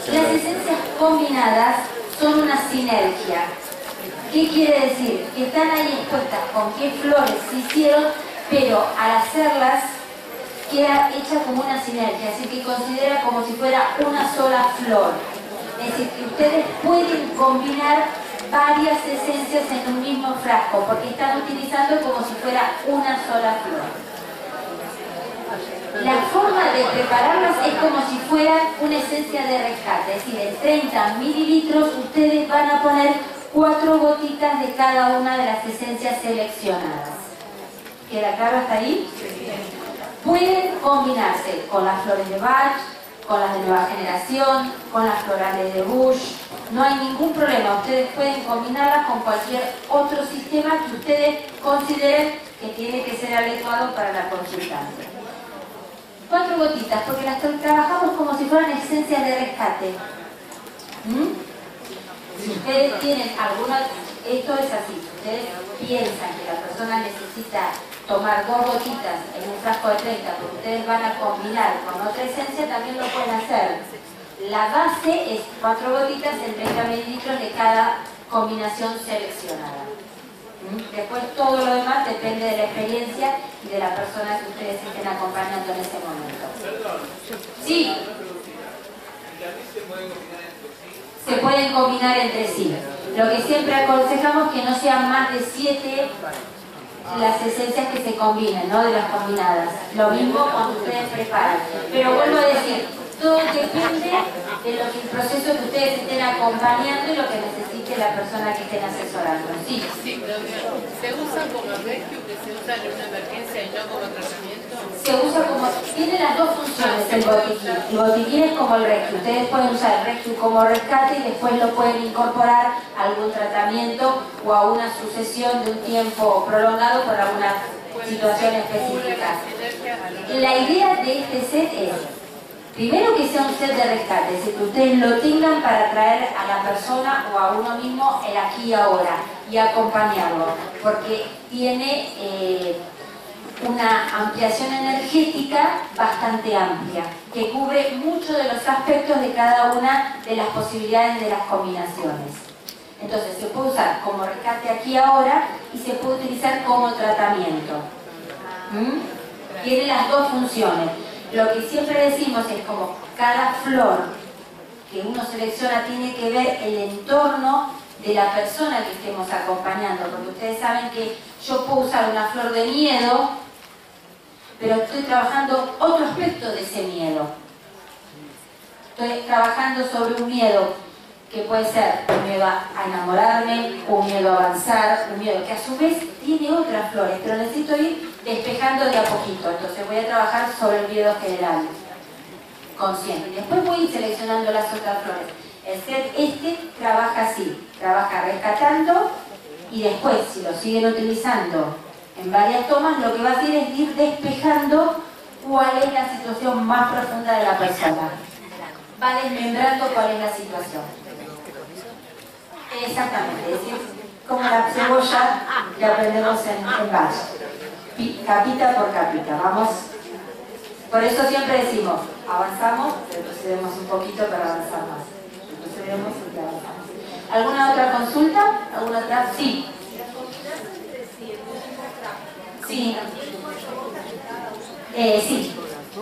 Las esencias combinadas son una sinergia. ¿Qué quiere decir? Que están ahí expuestas con qué flores se hicieron, pero al hacerlas queda hecha como una sinergia, así que considera como si fuera una sola flor. Es decir, que ustedes pueden combinar varias esencias en un mismo frasco, porque están utilizando como si fuera una sola flor. La forma de prepararlas es como si fueran una esencia de rescate, es decir, en 30 mililitros ustedes van a poner 4 gotitas de cada una de las esencias seleccionadas. ¿Queda claro hasta ahí? Pueden combinarse con las flores de Bach, con las de nueva generación, con las florales de Bush. No hay ningún problema, ustedes pueden combinarlas con cualquier otro sistema que ustedes consideren que tiene que ser adecuado para la consultante. 4 gotitas, porque las trabajamos como si fueran esencias de rescate. Si ustedes tienen alguna, esto es así, si ustedes piensan que la persona necesita tomar 2 gotitas en un frasco de 30, porque ustedes van a combinar con otra esencia, también lo pueden hacer. La base es 4 gotitas en 30 mililitros de cada combinación seleccionada. Después todo lo demás depende de la experiencia y de la persona que ustedes estén acompañando en ese momento. Sí. Se pueden combinar entre sí. Lo que siempre aconsejamos es que no sean más de 7 las esencias que se combinen, ¿no? De las combinadas. Lo mismo cuando ustedes preparan. Pero vuelvo a decir, todo depende de lo que el proceso que ustedes estén acompañando y lo que necesite la persona que estén asesorando. Sí. Sí, ¿se usa como rescue, que se usa en una emergencia y no como tratamiento? Se usa como... Tiene las dos funciones el botiquín. El botiquín es como el rescue. Ustedes pueden usar el rescue como rescate y después lo pueden incorporar a algún tratamiento o a una sucesión de un tiempo prolongado por alguna situación específica. La idea de este set es, primero, que sea un set de rescate, es decir, que ustedes lo tengan para traer a la persona o a uno mismo el aquí y ahora y acompañarlo, porque tiene una ampliación energética bastante amplia, que cubre muchos de los aspectos de cada una de las posibilidades de las combinaciones. Entonces se puede usar como rescate aquí y ahora y se puede utilizar como tratamiento. Tiene las dos funciones. Lo que siempre decimos es como cada flor que uno selecciona tiene que ver el entorno de la persona que estemos acompañando, porque ustedes saben que yo puedo usar una flor de miedo, pero estoy trabajando otro aspecto de ese miedo. Estoy trabajando sobre un miedo que puede ser un miedo a enamorarme, un miedo a avanzar, un miedo que a su vez tiene otras flores, pero necesito ir despejando de a poquito. Entonces voy a trabajar sobre el miedo general, consciente. Y después voy a ir seleccionando las otras flores. El set este trabaja así, trabaja rescatando y después, si lo siguen utilizando en varias tomas, lo que va a hacer es ir despejando cuál es la situación más profunda de la persona. Va desmembrando cuál es la situación. Exactamente, es decir, como la cebolla que aprendemos en Bach. Capita por capita, vamos. Por eso siempre decimos, avanzamos, retrocedemos un poquito para avanzar más. Retrocedemos y avanzamos. ¿Alguna otra consulta? ¿Alguna otra? Sí. Sí. Sí.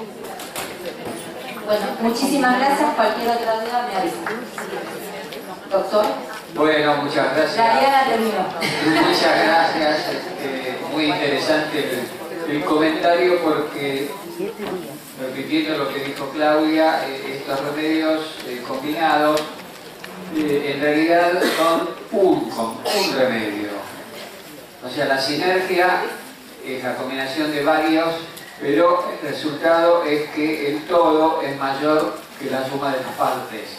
Bueno, muchísimas gracias. Cualquier otra duda me avisa. Doctor. Bueno, muchas gracias. La Diana terminó. Muchas gracias. Muy interesante el comentario, porque repitiendo lo que dijo Claudia, estos remedios combinados en realidad son un remedio. O sea, la sinergia es la combinación de varios, pero el resultado es que el todo es mayor que la suma de las partes.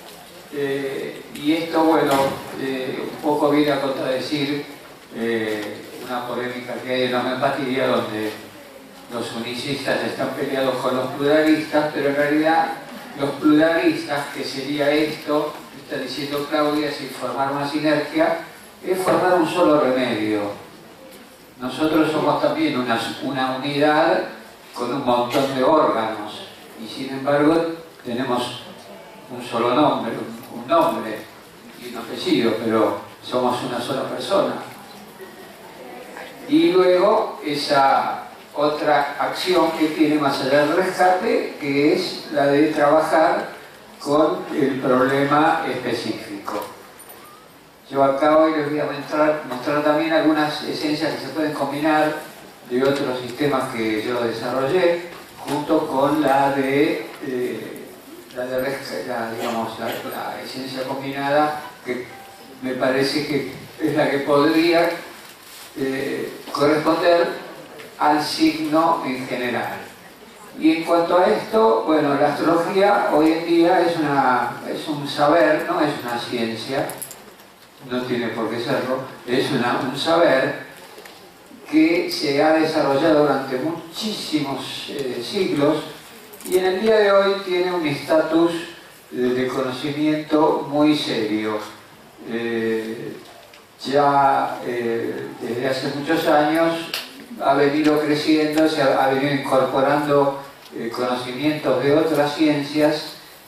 Y esto, bueno, un poco viene a contradecir una polémica que hay en la homeopatía, donde los unicistas están peleados con los pluralistas, pero en realidad los pluralistas, que sería esto que está diciendo Claudia, es formar una sinergia, es formar un solo remedio. Nosotros somos también una unidad con un montón de órganos, y sin embargo tenemos un solo nombre, un nombre y un apellido, pero somos una sola persona. Y luego esa otra acción que tiene más allá del rescate, que es la de trabajar con el problema específico. Yo acá hoy les voy a mostrar también algunas esencias que se pueden combinar de otros sistemas que yo desarrollé, junto con la esencia combinada, que me parece que es la que podría corresponder al signo en general. Y en cuanto a esto, bueno, la astrología hoy en día es un saber, no es una ciencia, no tiene por qué serlo, es un saber que se ha desarrollado durante muchísimos siglos y en el día de hoy tiene un estatus de conocimiento muy serio. Desde hace muchos años ha venido creciendo, se ha venido incorporando conocimientos de otras ciencias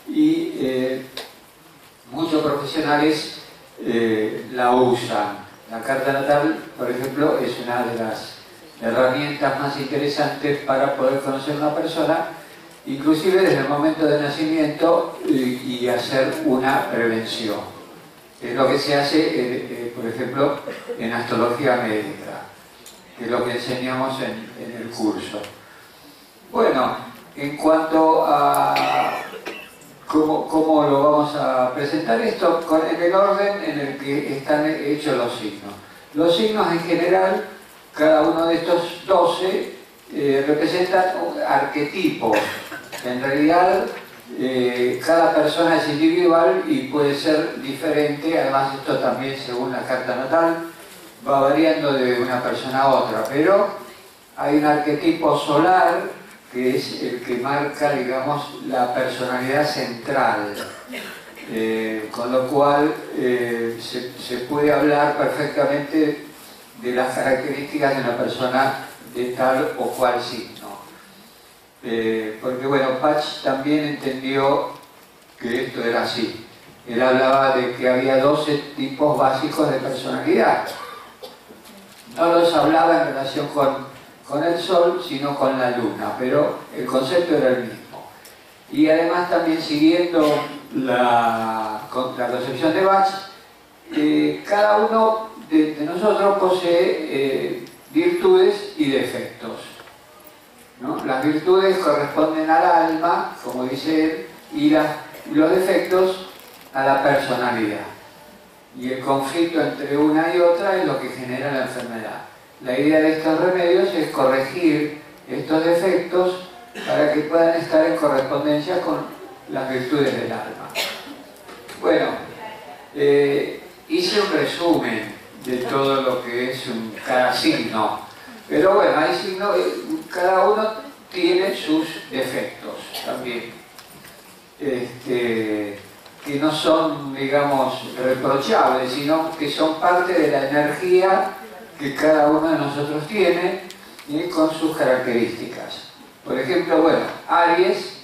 y muchos profesionales la usan. La carta natal, por ejemplo, es una de las herramientas más interesantes para poder conocer a una persona, inclusive desde el momento de nacimiento y hacer una prevención. Es lo que se hace, por ejemplo, en astrología médica, que es lo que enseñamos en el curso. Bueno, en cuanto a ¿cómo lo vamos a presentar esto? En el orden en el que están hechos los signos. Los signos en general, cada uno de estos 12 representan arquetipos. En realidad, cada persona es individual y puede ser diferente. Además, esto también, según la carta natal, va variando de una persona a otra. Pero hay un arquetipo solar, que es el que marca, digamos, la personalidad central, con lo cual se puede hablar perfectamente de las características de una persona de tal o cual signo. Porque bueno, Bach también entendió que esto era así. Él hablaba de que había 12 tipos básicos de personalidad. No los hablaba en relación con el Sol, sino con la Luna, pero el concepto era el mismo. Y además también siguiendo la concepción de Bach, cada uno de nosotros posee virtudes y defectos, ¿no? Las virtudes corresponden al alma, como dice él, y los defectos a la personalidad. Y el conflicto entre una y otra es lo que genera la enfermedad. La idea de estos remedios es corregir estos defectos para que puedan estar en correspondencia con las virtudes del alma. Bueno, hice un resumen de todo lo que es cada signo, pero bueno, hay signos, cada uno tiene sus defectos también, que no son, digamos, reprochables, sino que son parte de la energía que cada uno de nosotros tiene con sus características. Por ejemplo, bueno, Aries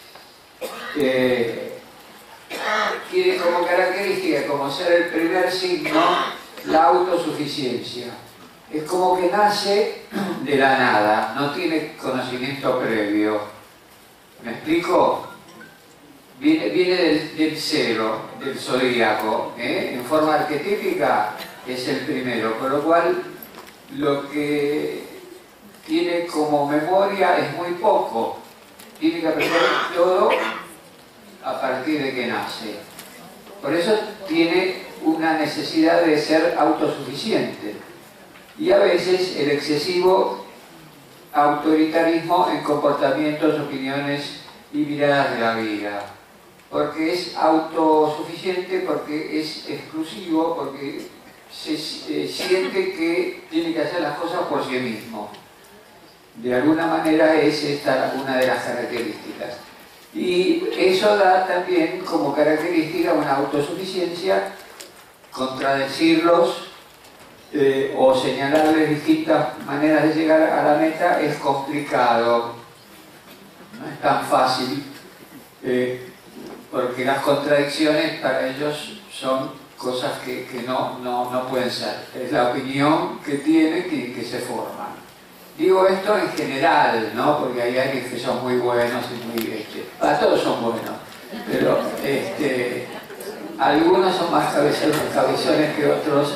tiene como característica, como ser el primer signo, la autosuficiencia. Es como que nace de la nada, no tiene conocimiento previo. ¿Me explico? Viene del cero, del zodíaco, en forma arquetípica es el primero, por lo cual lo que tiene como memoria es muy poco, tiene que aprender todo a partir de que nace. Por eso tiene una necesidad de ser autosuficiente y a veces el excesivo autoritarismo en comportamientos, opiniones y miradas de la vida, porque es autosuficiente, porque es exclusivo, porque se siente que tiene que hacer las cosas por sí mismo. De alguna manera es esta una de las características. Y eso da también como característica una autosuficiencia. Contradecirlos o señalarles distintas maneras de llegar a la meta es complicado, no es tan fácil. porque las contradicciones para ellos son cosas que no pueden ser. Es la opinión que tienen y que se forman. Digo esto en general, ¿no? Porque hay Aries que son muy buenos y muy... todos son buenos, pero algunos son más cabezones que otros.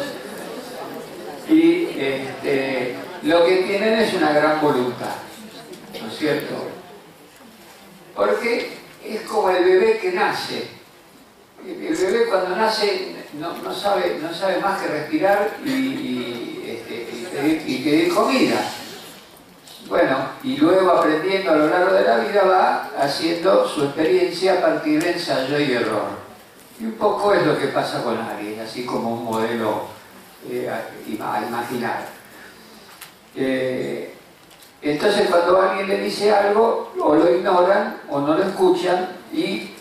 Y lo que tienen es una gran voluntad, ¿no es cierto? Porque es como el bebé que nace. El bebé cuando nace no sabe más que respirar y pedir comida. Bueno, y luego aprendiendo a lo largo de la vida va haciendo su experiencia a partir de ensayo y error. Y un poco es lo que pasa con Aries, así como un modelo a imaginar. Entonces cuando alguien le dice algo, o lo ignoran o no lo escuchan, y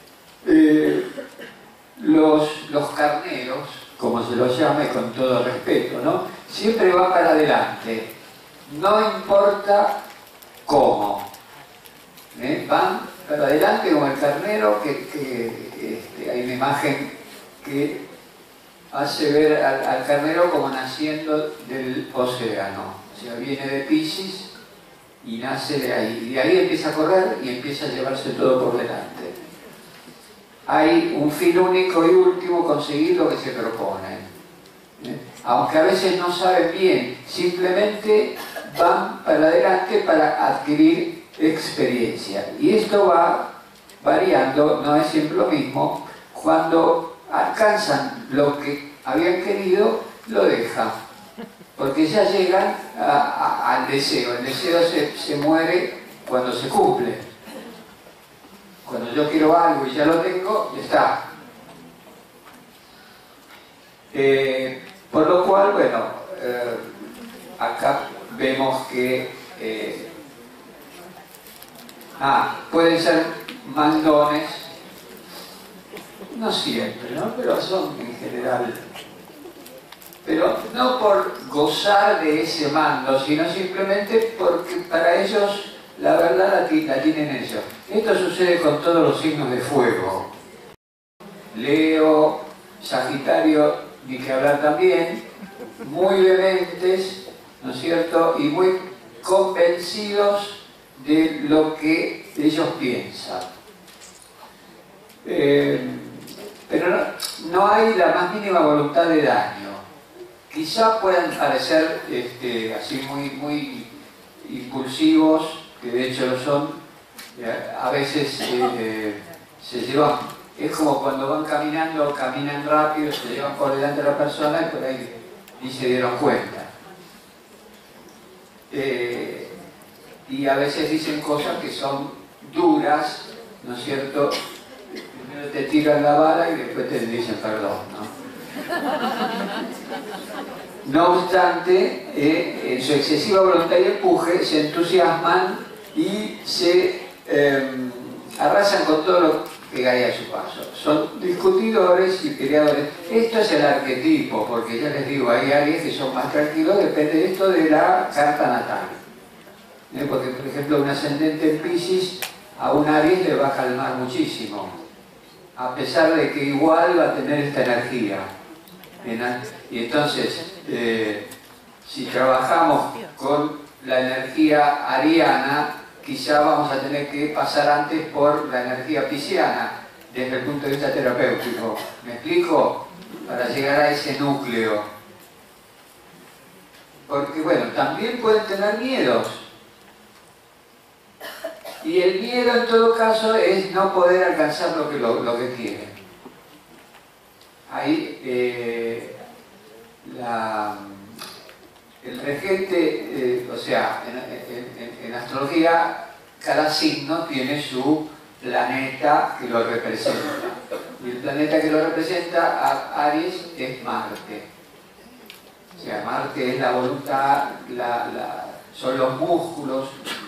los carneros, como se los llame con todo respeto, ¿no? Siempre van para adelante, no importa cómo. Van para adelante como el carnero, hay una imagen que hace ver al carnero como naciendo del océano. O sea, viene de Piscis y nace de ahí. Y de ahí empieza a correr y empieza a llevarse todo por delante. Hay un fin único y último conseguido que se proponen. Aunque a veces no saben bien, simplemente van para adelante para adquirir experiencia. Y esto va variando, no es siempre lo mismo. Cuando alcanzan lo que habían querido, lo dejan. Porque ya llegan al deseo. El deseo se muere cuando se cumple. Cuando yo quiero algo y ya lo tengo, ya está. Por lo cual, bueno, acá vemos que pueden ser mandones, no siempre, ¿no? Pero son en general. Pero no por gozar de ese mando, sino simplemente porque para ellos la verdad la tienen ellos. Esto sucede con todos los signos de fuego. Leo, Sagitario, ni que hablar también, muy vehementes, ¿no es cierto? Y muy convencidos de lo que ellos piensan. Pero no hay la más mínima voluntad de daño. Quizá puedan parecer así muy impulsivos, que de hecho lo son. A veces se llevan, es como cuando van caminando, caminan rápido, se llevan por delante de la persona y por ahí ni se dieron cuenta. Y a veces dicen cosas que son duras, ¿no es cierto? Primero te tiran la vara y después te dicen perdón, ¿no? No obstante, en su excesiva voluntad y empuje se entusiasman y se arrasan con todo lo que cae a su paso. Son discutidores y peleadores. Esto es el arquetipo, porque ya les digo, hay Aries que son más tranquilos, depende de esto de la carta natal. Porque, por ejemplo, un ascendente en Piscis a un Aries le va a calmar muchísimo, a pesar de que igual va a tener esta energía. Y entonces, si trabajamos con la energía ariana, quizá vamos a tener que pasar antes por la energía pisciana, desde el punto de vista terapéutico. ¿Me explico? Para llegar a ese núcleo. Porque, bueno, también pueden tener miedos. Y el miedo, en todo caso, es no poder alcanzar lo que quieren. Ahí, el regente, o sea, en astrología, cada signo tiene su planeta que lo representa. Y el planeta que lo representa a Aries es Marte. O sea, Marte es la voluntad, son los músculos.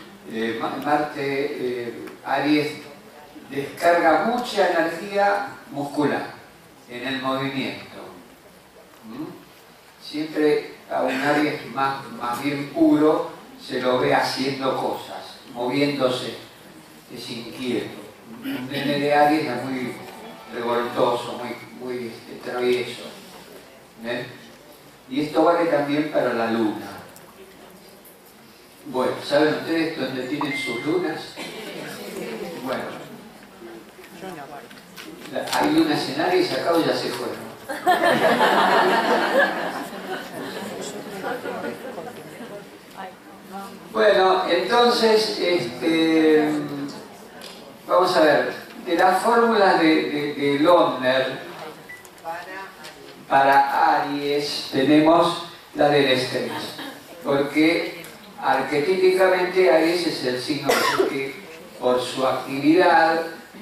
Aries descarga mucha energía muscular en el movimiento. Siempre a un Aries más bien puro se lo ve haciendo cosas, moviéndose, es inquieto. Un nene de Aries es muy revoltoso, muy travieso. ¿Ven? Y esto vale también para la luna. Bueno, ¿saben ustedes dónde tienen sus lunas? Bueno, hay lunas en Aries acá o ya se fueron. Bueno, entonces, vamos a ver, de las fórmulas de Loeffler para Aries tenemos la del estrés, porque arquetípicamente Aries es el signo que por su actividad,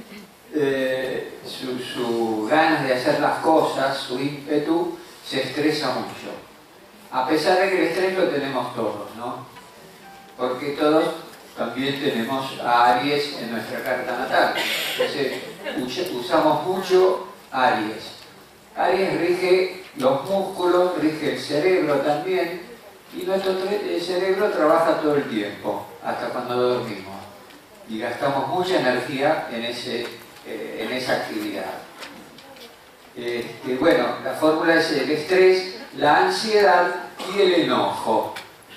su ganas de hacer las cosas, su ímpetu, se estresa mucho. A pesar de que el estrés lo tenemos todos, ¿no? Porque todos también tenemos a Aries en nuestra carta natal. Entonces, usamos mucho Aries. Aries rige los músculos, rige el cerebro también, y nuestro cerebro trabaja todo el tiempo, hasta cuando dormimos. Y gastamos mucha energía en esa actividad. Bueno, la fórmula es el estrés, la ansiedad y el enojo.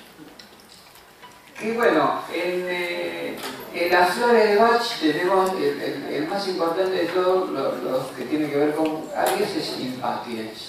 Que bueno, en las flores de Bach tenemos el más importante de todos los que tienen que ver con Aries es Impatiens.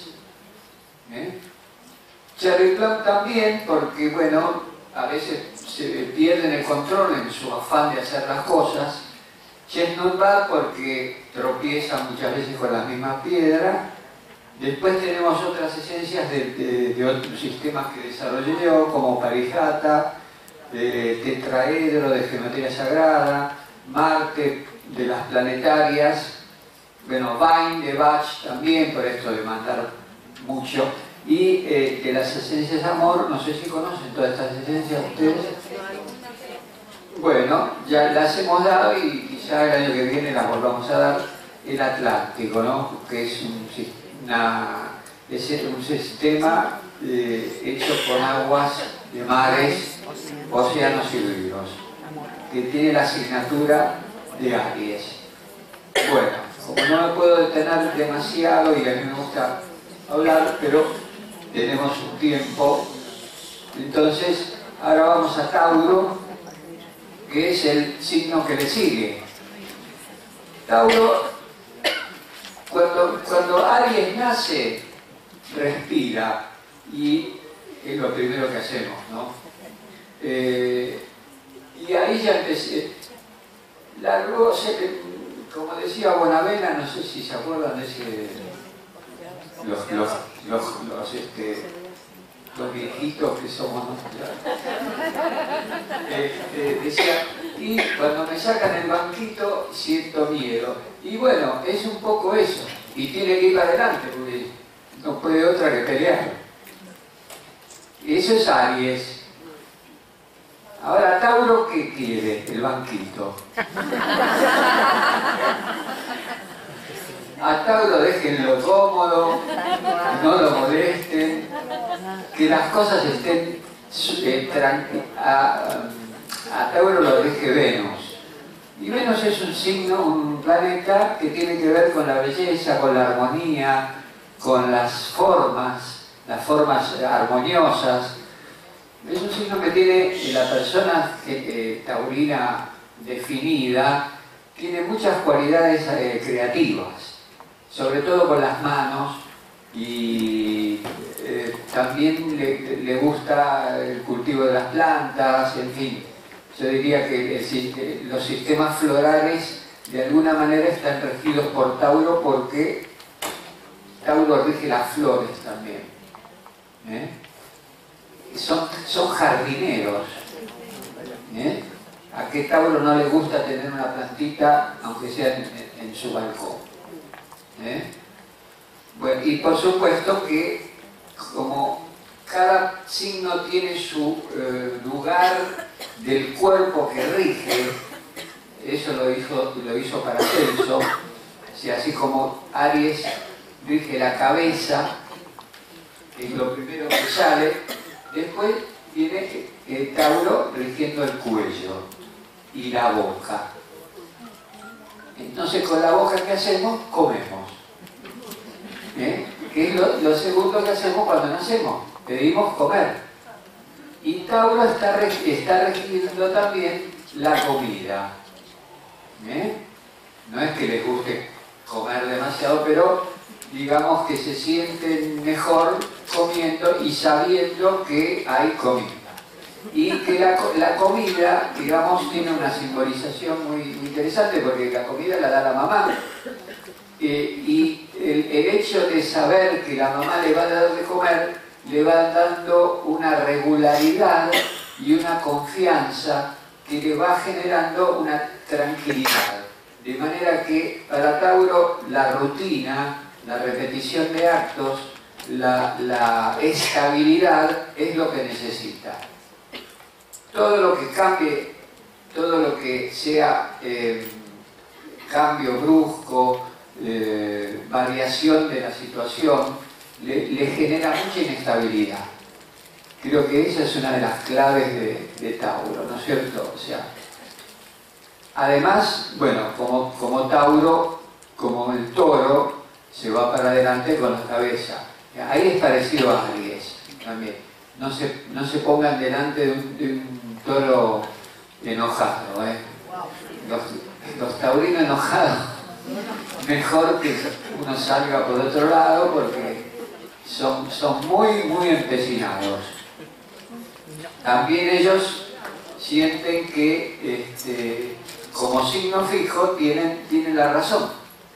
Cherry Plum también, porque bueno, a veces se pierden el control en su afán de hacer las cosas. Chestnut Bud porque tropieza muchas veces con la misma piedra. Después tenemos otras esencias de otros sistemas que desarrollé yo, como Parijata, de tetraedro, de geometría sagrada, Marte, de las planetarias, bueno, Vine de Bach también, por esto de mandar mucho, y de las esencias de amor, no sé si conocen todas estas esencias ustedes. Bueno, ya las hemos dado y quizá el año que viene las volvamos a dar. El Atlántico, ¿no? Que es un sistema hecho con aguas de mares, océanos y ríos, que tiene la asignatura de Aries. Bueno, como no me puedo detener demasiado y a mí me gusta hablar, pero tenemos un tiempo, entonces ahora vamos a Tauro, que es el signo que le sigue. Tauro, cuando Aries nace, respira, y es lo primero que hacemos, ¿no? Y ahí ya empecé. Luego, como decía Bonavena, no sé si se acuerdan de ese, los viejitos que somos, ¿no? Decía, y cuando me sacan el banquito siento miedo. Y bueno, es un poco eso, y tiene que ir para adelante porque no puede otra que pelear. Eso es Aries. Ahora, Tauro, ¿qué quiere? El banquito. A Tauro déjenlo cómodo, no lo molesten, que las cosas estén a Tauro lo rige Venus. Y Venus es un signo, un planeta que tiene que ver con la belleza, con la armonía, con las formas armoniosas. Es un signo que tiene la persona taurina definida, tiene muchas cualidades creativas, sobre todo con las manos, y también le gusta el cultivo de las plantas, en fin. Yo diría que los sistemas florales de alguna manera están regidos por Tauro porque Tauro rige las flores también. Son jardineros. ¿A qué Tauro no le gusta tener una plantita, aunque sea en su balcón? Bueno, y por supuesto que como cada signo tiene su lugar del cuerpo que rige, eso lo hizo Paracelso, así como Aries rige la cabeza, es lo primero que sale, después viene Tauro rigiendo el cuello y la boca. Entonces con la boca, ¿qué hacemos? Comemos. ¿Qué es lo segundo que hacemos cuando nacemos? Pedimos comer. Y Tauro está regiendo también la comida. No es que les guste comer demasiado, pero digamos que se sienten mejor comiendo y sabiendo que hay comida. Y que la comida, digamos, tiene una simbolización muy interesante, porque la comida la da la mamá. Y el hecho de saber que la mamá le va a dar de comer, le va dando una regularidad y una confianza que le va generando una tranquilidad. De manera que para Tauro la rutina, la repetición de actos, la estabilidad es lo que necesita. Todo lo que cambie, todo lo que sea cambio brusco, variación de la situación, le genera mucha inestabilidad. Creo que esa es una de las claves de Tauro, ¿no es cierto? O sea, además, bueno, como Tauro, como el toro, se va para adelante con la cabeza. Ahí es parecido a Aries también. No se pongan delante de un toro enojado. Los taurinos enojados, mejor que uno salga por otro lado, porque son muy empecinados. También ellos sienten que como signo fijo tienen la razón.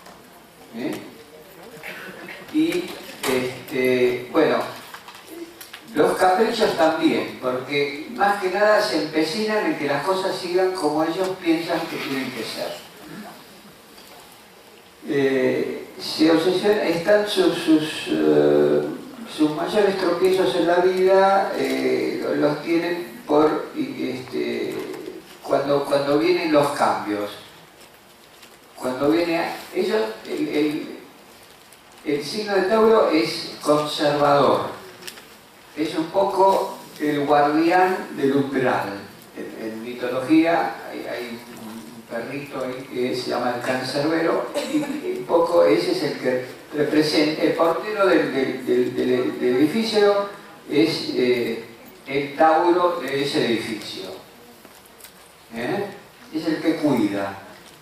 Y bueno, los caprichos también, porque más que nada se empecinan en que las cosas sigan como ellos piensan que tienen que ser. Se obsesionan, están sus mayores tropiezos en la vida, los tienen por cuando vienen los cambios. Cuando viene ellos, el signo de Tauro es conservador. Es un poco el guardián del umbral. En mitología hay un perrito ahí que se llama el cancerbero, y un poco ese es el que representa, el portero del edificio es el Tauro de ese edificio. Es el que cuida.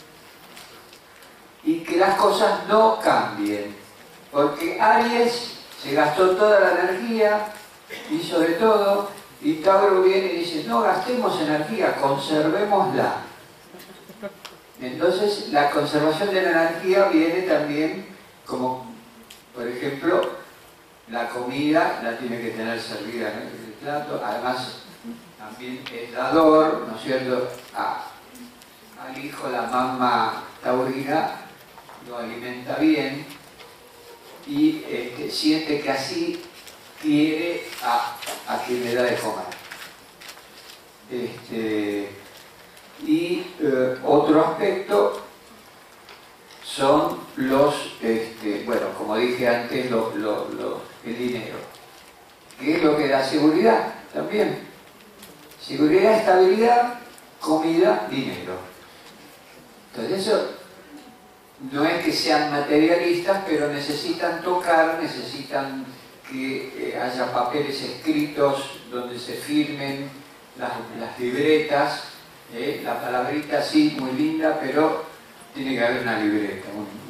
Y que las cosas no cambien. Porque Aries se gastó toda la energía, hizo de todo, y Tauro viene y dice, no gastemos energía, conservémosla. Entonces la conservación de la energía viene también como, por ejemplo, la comida la tiene que tener servida en el plato, además también es dador, ¿no es cierto? Al hijo la mamá taurina lo alimenta bien y siente que así quiere a quien le da de comer. Otro aspecto son los, bueno, como dije antes, el dinero. ¿Qué es lo que da seguridad? También. Seguridad, estabilidad, comida, dinero. Entonces eso no es que sean materialistas, pero necesitan tocar, necesitan que haya papeles escritos donde se firmen las libretas, la palabrita sí, muy linda, pero tiene que haber una libreta,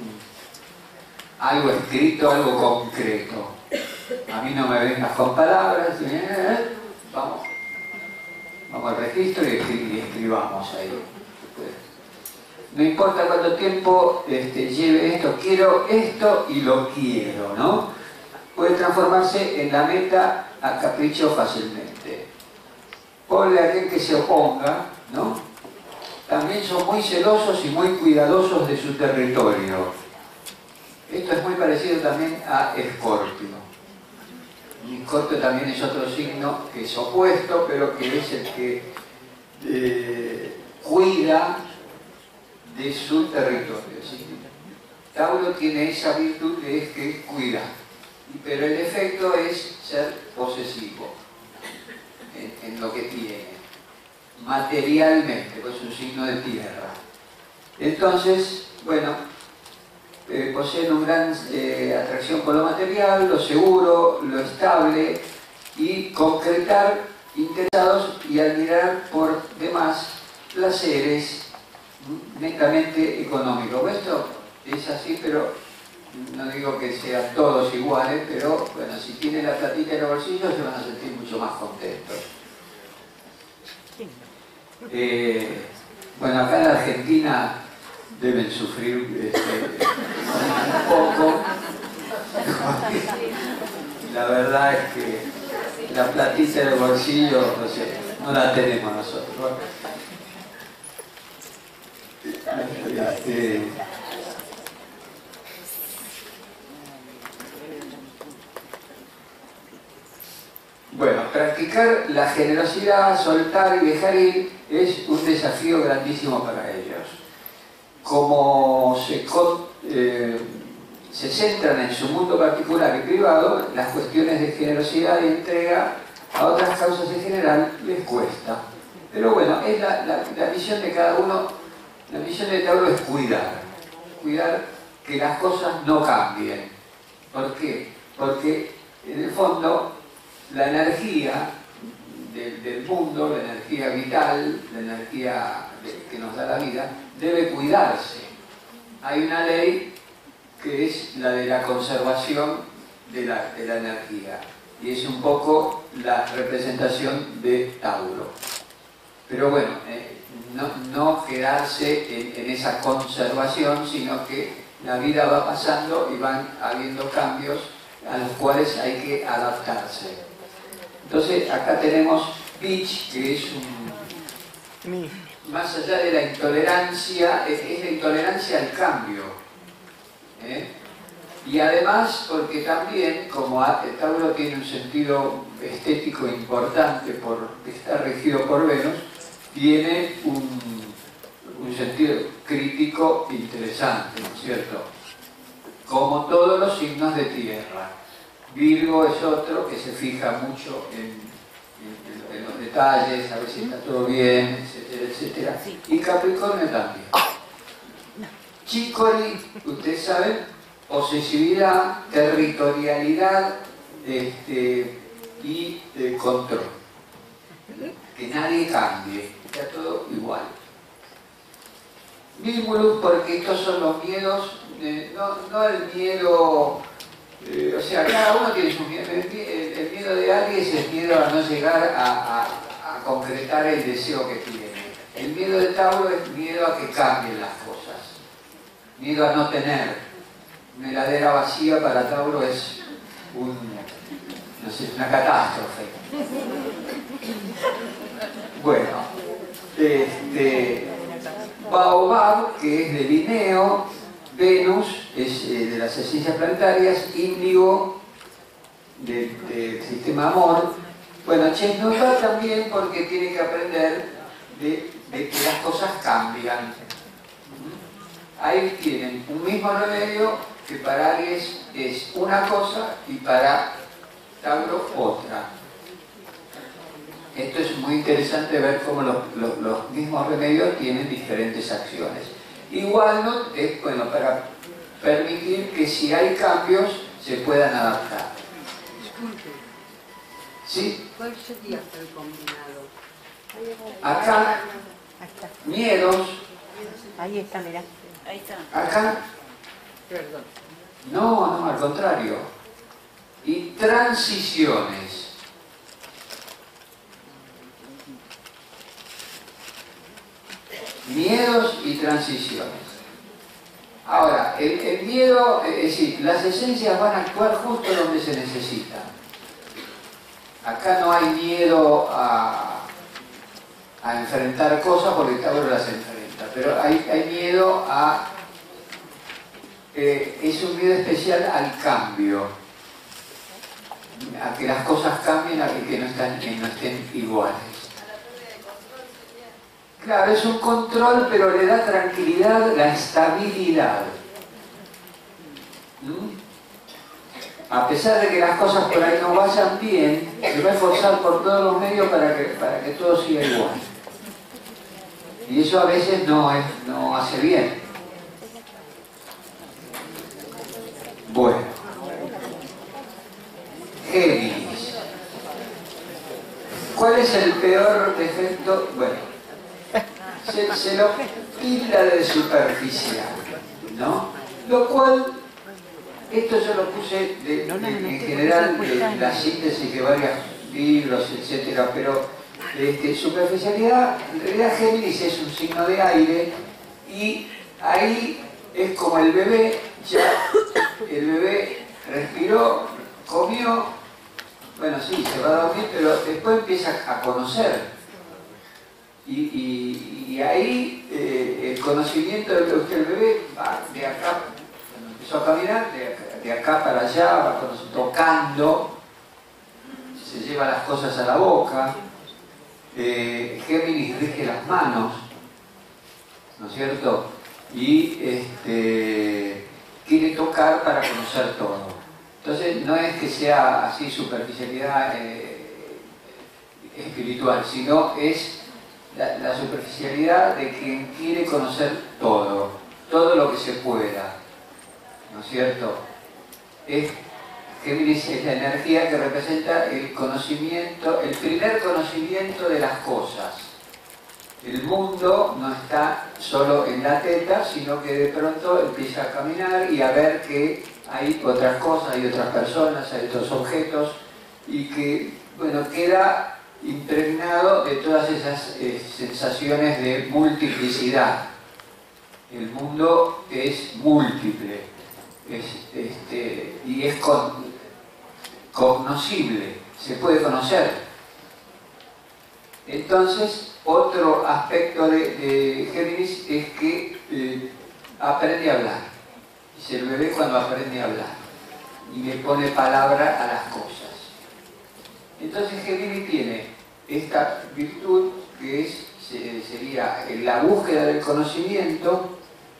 algo escrito, algo concreto. A mí no me vengas con palabras, vamos al registro y escribamos ahí. No importa cuánto tiempo lleve esto, quiero esto y lo quiero, ¿no? Puede transformarse en la meta a capricho fácilmente. Ponle a aquel que se oponga, ¿no? También son muy celosos y muy cuidadosos de su territorio. Esto es muy parecido también a Escorpio. Escorpio también es otro signo que es opuesto, pero que es el que cuida de su territorio, ¿sí? Tauro tiene esa virtud que es que cuida, pero el defecto es ser posesivo en lo que tiene, materialmente, pues es un signo de tierra. Entonces, bueno, poseen una gran atracción por lo material, lo seguro, lo estable y concretar interesados y admirar por demás placeres netamente económicos. Esto es así, pero no digo que sean todos iguales, pero bueno, si tienen la platita en los bolsillos se van a sentir mucho más contentos. Bueno, acá en la Argentina deben sufrir un poco. La verdad es que la platita en el bolsillo, no sé, no la tenemos nosotros. Bueno, practicar la generosidad, soltar y dejar ir es un desafío grandísimo para ellos. Como se centran en su mundo particular y privado, las cuestiones de generosidad y entrega a otras causas en general les cuesta. Pero bueno, es la misión de cada uno. La misión de Tauro es cuidar que las cosas no cambien. ¿Por qué? Porque en el fondo la energía del mundo, la energía vital, la energía que nos da la vida, debe cuidarse. Hay una ley que es la de la conservación de la energía, y es un poco la representación de Tauro. Pero bueno, no quedarse en esa conservación, sino que la vida va pasando y van habiendo cambios a los cuales hay que adaptarse. Entonces acá tenemos Bitch, que es más allá de la intolerancia, es la intolerancia al cambio. Y además porque también, como Tauro tiene un sentido estético importante porque está regido por Venus, tiene un sentido crítico interesante, ¿no es cierto? Como todos los signos de tierra. Virgo es otro que se fija mucho en los detalles, a ver si está todo bien, etcétera, etcétera. Y Capricornio también. Chicory, ustedes saben, posesividad, territorialidad y control. Que nadie cambie, está todo igual. Virgulus, porque estos son los miedos, no el miedo, o sea, cada uno tiene su miedo. El miedo de Aries es el miedo a no llegar a concretar el deseo que tiene. El miedo de Tauro es miedo a que cambien las cosas, miedo a no tener. Una heladera vacía para Tauro es una catástrofe. Bueno, Baobab, que es de Linneo, Venus es de las esencias planetarias, Índigo del sistema amor. Bueno, Chesnota también porque tiene que aprender de que las cosas cambian. Ahí tienen un mismo remedio que para Aries es una cosa y para Tauro otra. Esto es muy interesante ver cómo los mismos remedios tienen diferentes acciones. Igual no es bueno para permitir que si hay cambios se puedan adaptar. Disculpe. ¿Sí? ¿Cuál sería el combinado? Acá, miedos. Ahí está, mirá. Ahí está. Acá, Perdón. no, al contrario. Y transiciones. Miedos y transiciones. Ahora, el miedo, es decir, las esencias van a actuar justo donde se necesitan. Acá no hay miedo a enfrentar cosas porque Tauro las enfrenta, pero hay miedo es un miedo especial al cambio, a que las cosas cambien, a que no estén iguales. Claro, es un control, pero le da tranquilidad, la estabilidad. A pesar de que las cosas por ahí no vayan bien, se va a esforzar por todos los medios para que todo siga igual. Y eso a veces no hace bien. Bueno, Géminis. ¿Cuál es el peor defecto? Bueno, se lo tilda de superficial, ¿no? Lo cual, esto yo lo puse en general de la síntesis de varios libros, etcétera, pero superficialidad, en realidad Géminis es un signo de aire y ahí es como el bebé, ya el bebé respiró, comió, bueno sí, se va a dormir, pero después empieza a conocer. Y ahí el conocimiento del que el bebé va de acá, cuando empezó a caminar, de acá para allá, va tocando, se lleva las cosas a la boca. Géminis rige las manos, ¿no es cierto? Y quiere tocar para conocer todo. Entonces no es que sea así superficialidad espiritual, sino es la superficialidad de quien quiere conocer todo lo que se pueda, ¿no es cierto? Géminis es la energía que representa el conocimiento, el primer conocimiento de las cosas. El mundo no está solo en la teta, sino que de pronto empieza a caminar y a ver que hay otras cosas, hay otras personas, hay otros objetos, y que, bueno, queda impregnado de todas esas sensaciones de multiplicidad. El mundo es múltiple, y es cognoscible, se puede conocer. Entonces, otro aspecto de Géminis es que aprende a hablar. Es el bebé cuando aprende a hablar y le pone palabra a las cosas. Entonces Géminis tiene esta virtud que sería la búsqueda del conocimiento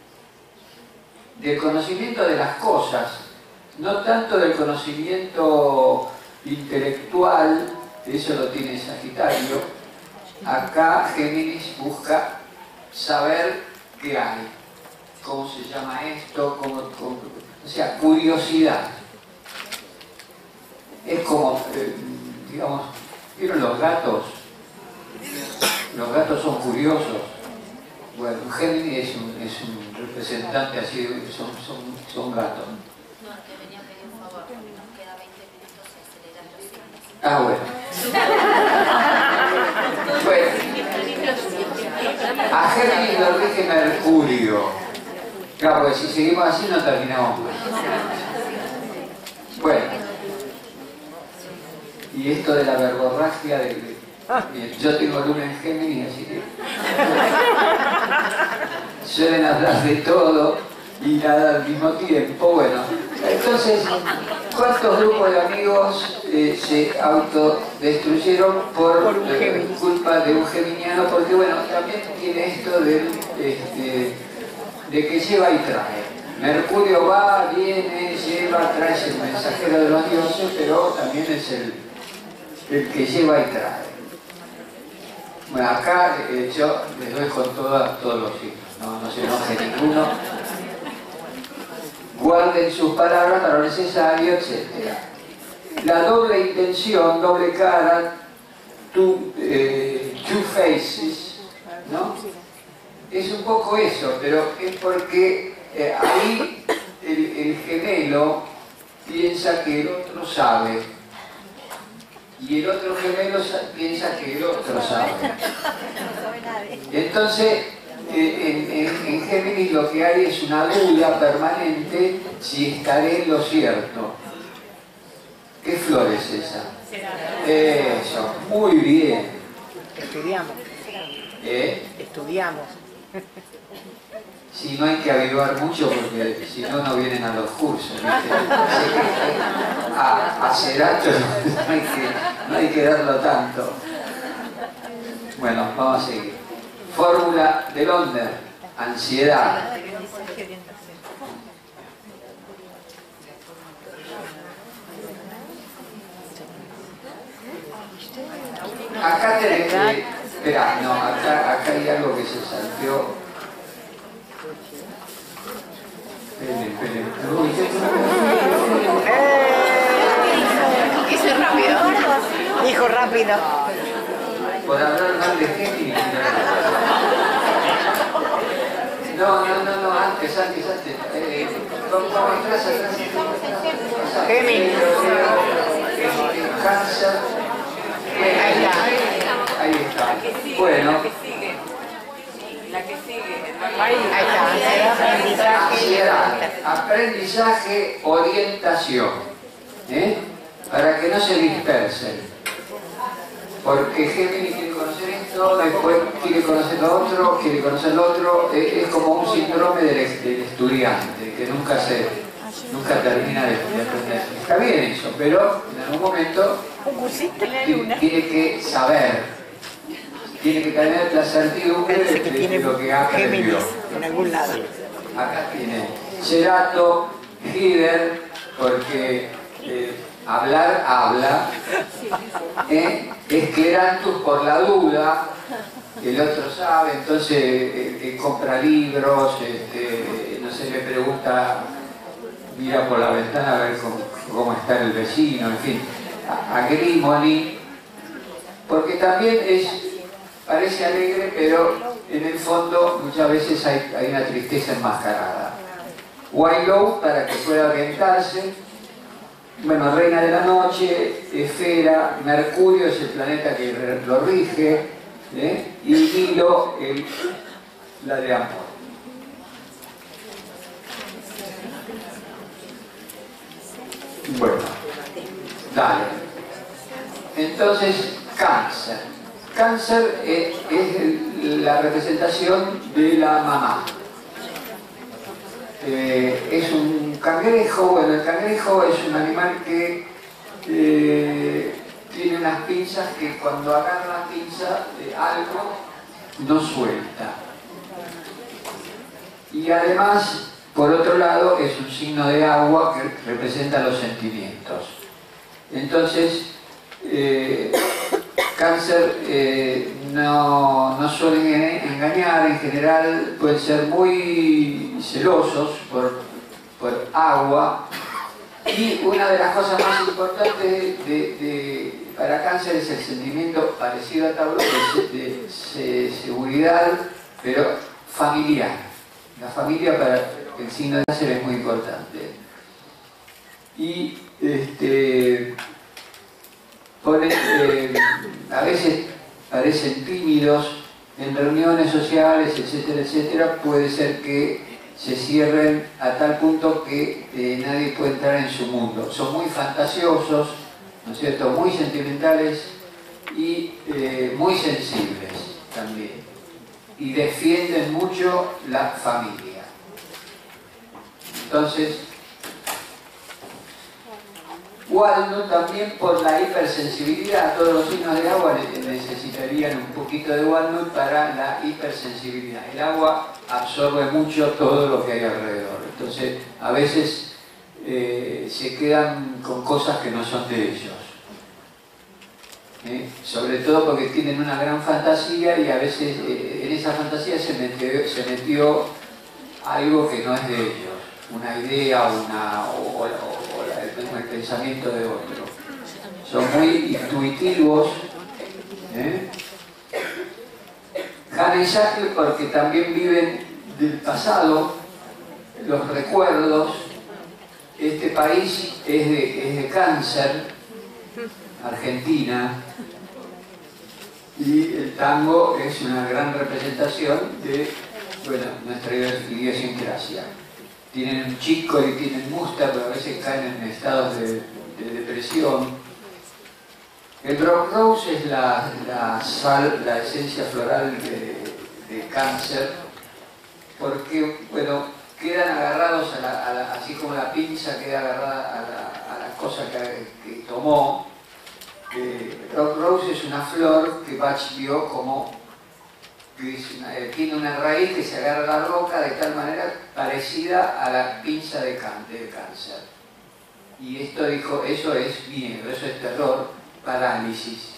de las cosas, no tanto del conocimiento intelectual, eso lo tiene Sagitario. Acá Géminis busca saber qué hay, cómo se llama esto, o sea, curiosidad. Es como, digamos, ¿vieron los gatos? Los gatos son curiosos. Bueno, un Géminis es un representante así, son gatos. No, es que venía a pedir un favor, porque nos queda 20 minutos y acelerar los cines. Ah, bueno. A Géminis lo rige Mercurio. Claro, porque si seguimos así no terminamos más. Bueno. Y esto de la verborragia yo tengo luna en Géminis, así que suelen hablar de todo y nada al mismo tiempo. Bueno, entonces, ¿cuántos grupos de amigos se autodestruyeron por culpa de un geminiano? Porque bueno, también tiene esto de que lleva y trae. Mercurio va, viene, lleva, trae, es el mensajero de los dioses, pero también es el que lleva y trae. Bueno, acá yo les doy con todos los signos, no se enoje ninguno. Guarden sus palabras para lo necesario, etc. La doble intención, doble cara, two faces, ¿no? Es un poco eso, pero es porque ahí el gemelo piensa que el otro sabe. Y el otro gemelo piensa que el otro sabe. Entonces, en Géminis lo que hay es una duda permanente si estaré en lo cierto. ¿Qué flor es esa? Eso, muy bien. Estudiamos. Estudiamos. Sí, no hay que averiguar mucho porque si no, no vienen a los cursos, ¿viste? A Cerato no hay que darlo tanto. Bueno, vamos a seguir. Fórmula de Londres, ansiedad. Acá tenés que... Espera, no, acá hay algo que se salteó. Esperen. rápido. Por hablar mal de Géminis. No, antes. Vamos atrás. Géminis. Cáncer. Ahí está. Bueno. La que sigue. Ahí está. Ansiedad, aprendizaje, orientación. Para que no se dispersen. Porque Géminis quiere conocer esto, después quiere conocer lo otro, quiere conocer lo otro. Es como un síndrome del estudiante, que nunca termina de aprender. Está bien eso, pero en algún momento tiene que saber, tiene que tener la certidumbre de lo que ha aprendido. En algún lado. Acá tiene Cerato, Hider, porque hablar habla, Esclerantus por la duda, el otro sabe, entonces compra libros, no sé, le pregunta, mira por la ventana a ver cómo está el vecino, en fin, Agrimony, porque también parece alegre, pero en el fondo muchas veces hay una tristeza enmascarada. Willow, para que pueda orientarse. Bueno, Reina de la Noche, Esfera, Mercurio es el planeta que lo rige, y Nilo, la de amor. Bueno, dale. Entonces, Cáncer. Cáncer es la representación de la mamá. Es un cangrejo. Bueno, el cangrejo es un animal que tiene unas pinzas que cuando agarra la pinza algo no suelta. Y además, por otro lado, es un signo de agua que representa los sentimientos. Entonces, Cáncer no suelen engañar, en general pueden ser muy celosos por agua, y una de las cosas más importantes para Cáncer es el sentimiento parecido a Tauro de seguridad, pero familiar. La familia para el signo de Cáncer es muy importante. Y a veces parecen tímidos en reuniones sociales, etcétera, etcétera. Puede ser que se cierren a tal punto que nadie puede entrar en su mundo. Son muy fantasiosos, ¿no es cierto?, muy sentimentales y muy sensibles también. Y defienden mucho la familia. Entonces, Walnut también por la hipersensibilidad. Todos los signos de agua necesitarían un poquito de Walnut para la hipersensibilidad. El agua absorbe mucho todo lo que hay alrededor. Entonces, a veces se quedan con cosas que no son de ellos. Sobre todo porque tienen una gran fantasía y a veces en esa fantasía se metió algo que no es de ellos. Una idea o el pensamiento de otro. Son muy intuitivos. Hannah y Shackle porque también viven del pasado, los recuerdos. Este país es de Cáncer, Argentina, y el tango es una gran representación de nuestra idiosincrasia. Tienen un chico y tienen musta, pero a veces caen en estados de depresión. El rock rose es la esencia floral de Cáncer, porque quedan agarrados así como la pinza queda agarrada a la cosa que tomó. Rock rose es una flor que Bach vio como tiene una raíz que se agarra a la roca de tal manera parecida a la pinza de Cáncer. Y esto dijo, eso es miedo, eso es terror, parálisis.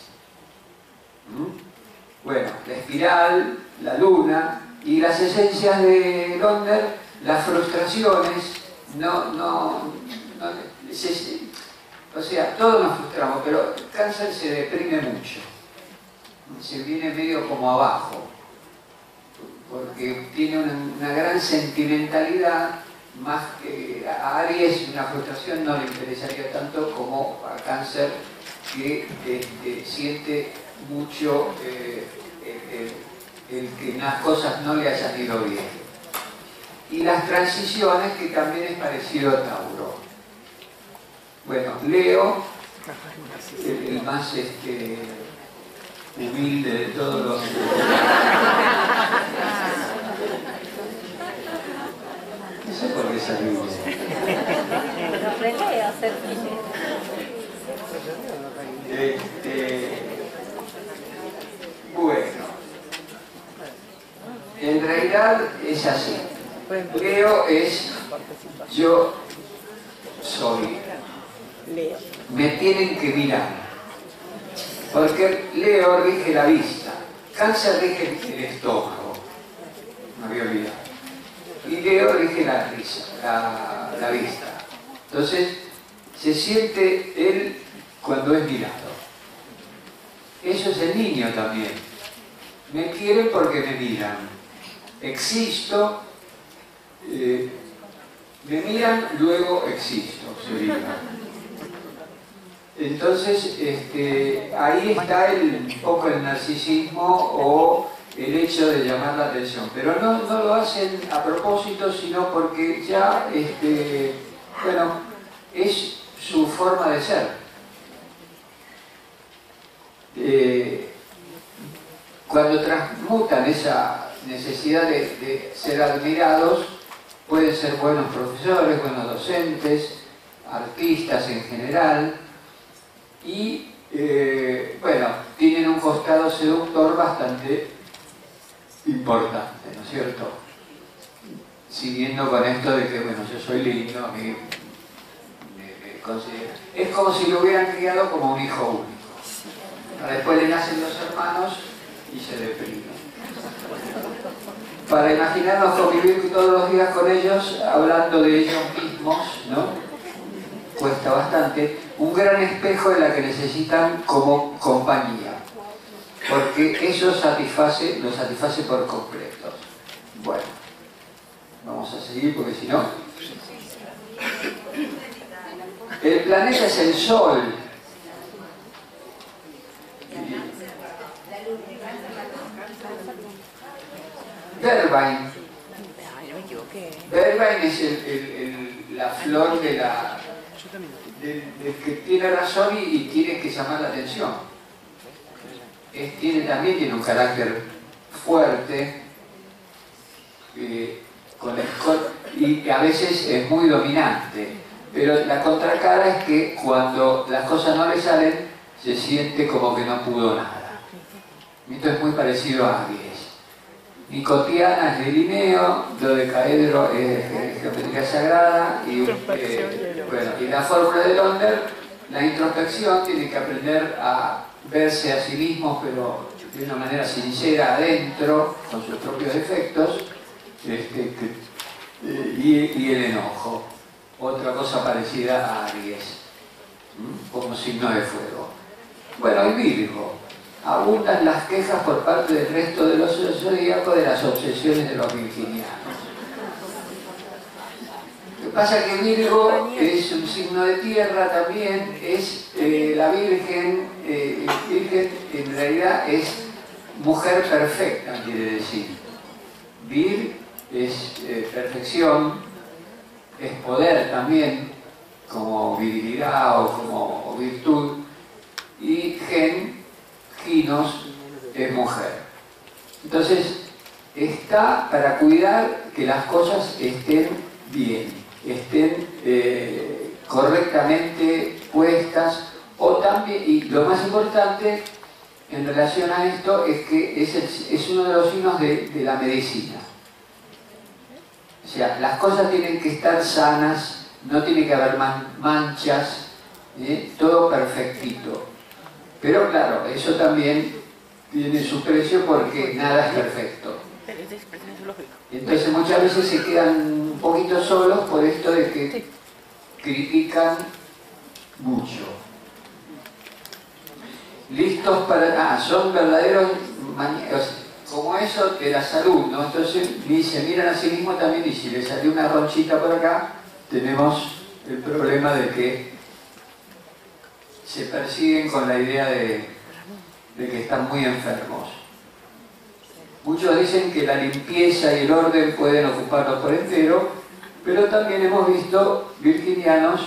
Bueno, la espiral, la luna y las esencias de Londres, las frustraciones, O sea, todos nos frustramos, pero el cáncer se deprime mucho. Se viene medio como abajo, porque tiene una gran sentimentalidad, más que a Aries una frustración no le interesaría tanto como a Cáncer, que siente mucho el que las cosas no le hayan ido bien. Y las transiciones, que también es parecido a Tauro. Bueno, Leo, el más humilde de todos los... No sé por qué salió. Bueno, en realidad es así. Leo es yo soy. Me tienen que mirar. Porque Leo rige la vista. Cáncer rige el estómago. Me había olvidado. Y Leo rige la risa, la vista. Entonces, se siente él cuando es mirado. Eso es el niño también. Me quieren porque me miran. Existo, me miran, luego existo, sería. Entonces, ahí está un poco el narcisismo o el hecho de llamar la atención. Pero no lo hacen a propósito, sino porque ya, bueno, es su forma de ser. Cuando transmutan esa necesidad de ser admirados, pueden ser buenos profesores, buenos docentes, artistas en general, y bueno, tienen un costado seductor bastante importante, ¿no es cierto? Siguiendo con esto de que, bueno, yo soy lindo, a mí me consideran. Es como si lo hubieran criado como un hijo único. Después le nacen los hermanos y se deprimen. Para imaginarnos convivir todos los días con ellos, hablando de ellos mismos, ¿no? Cuesta bastante. Un gran espejo en la que necesitan como compañía, porque eso lo satisface por completo. Bueno, vamos a seguir porque si no... El planeta es el Sol. Vervain. Vervain es la flor del que tiene razón y tiene que llamar la atención. También tiene un carácter fuerte y a veces es muy dominante. Pero la contracara es que cuando las cosas no le salen, se siente como que no pudo nada. Esto es muy parecido a Aries. Nicotiana es de Linneo, dodecaedro es geometría sagrada y, bueno, y la fórmula de Londres, la introspección, tiene que aprender a verse a sí mismo, pero de una manera sincera, adentro, con sus propios defectos, y el enojo. Otra cosa parecida a Aries, como signo de fuego. Bueno, y Virgo. Abundan las quejas por parte del resto de los zodíacos de las obsesiones de los virginianos. Lo que pasa es que Virgo es un signo de tierra también, es la Virgen, Virgen en realidad es mujer perfecta, quiere decir. Vir es perfección, es poder también, como virilidad o como virtud, y Ginos es mujer. Entonces, está para cuidar que las cosas estén bien, estén correctamente puestas, o también, y lo más importante en relación a esto, es que es uno de los signos de la medicina. O sea, las cosas tienen que estar sanas, no tiene que haber manchas, todo perfectito. Pero claro, eso también tiene su precio porque nada es perfecto. Entonces muchas veces se quedan un poquito solos por esto de que critican mucho. Listos para... son verdaderos como eso de la salud, ¿no? Entonces se miran a sí mismos también, y si le salió una ronchita por acá, tenemos el problema de que se persiguen con la idea de que están muy enfermos. Muchos dicen que la limpieza y el orden pueden ocuparlos por entero, pero también hemos visto virginianos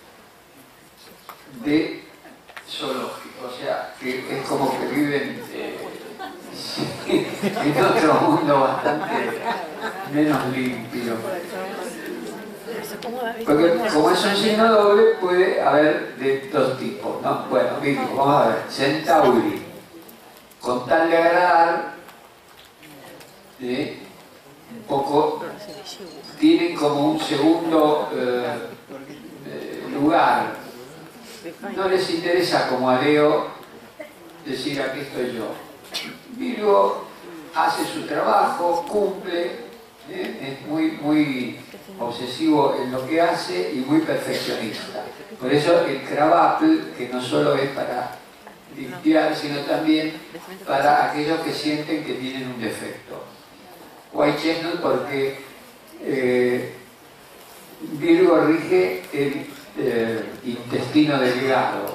de zoológico, o sea, que es como que viven en otro mundo bastante menos limpio. Porque como es un signo doble, puede haber de dos tipos, ¿no? Bueno, Virgo, vamos a ver, Centauri, con tal de agradar, un poco, tienen como un segundo lugar. No les interesa, como a Leo, decir aquí estoy yo. Virgo hace su trabajo, cumple, es muy obsesivo en lo que hace y muy perfeccionista. Por eso el Krabappel, que no solo es para limpiar, sino también para aquellos que sienten que tienen un defecto. White Chestnut porque Virgo rige el intestino delgado.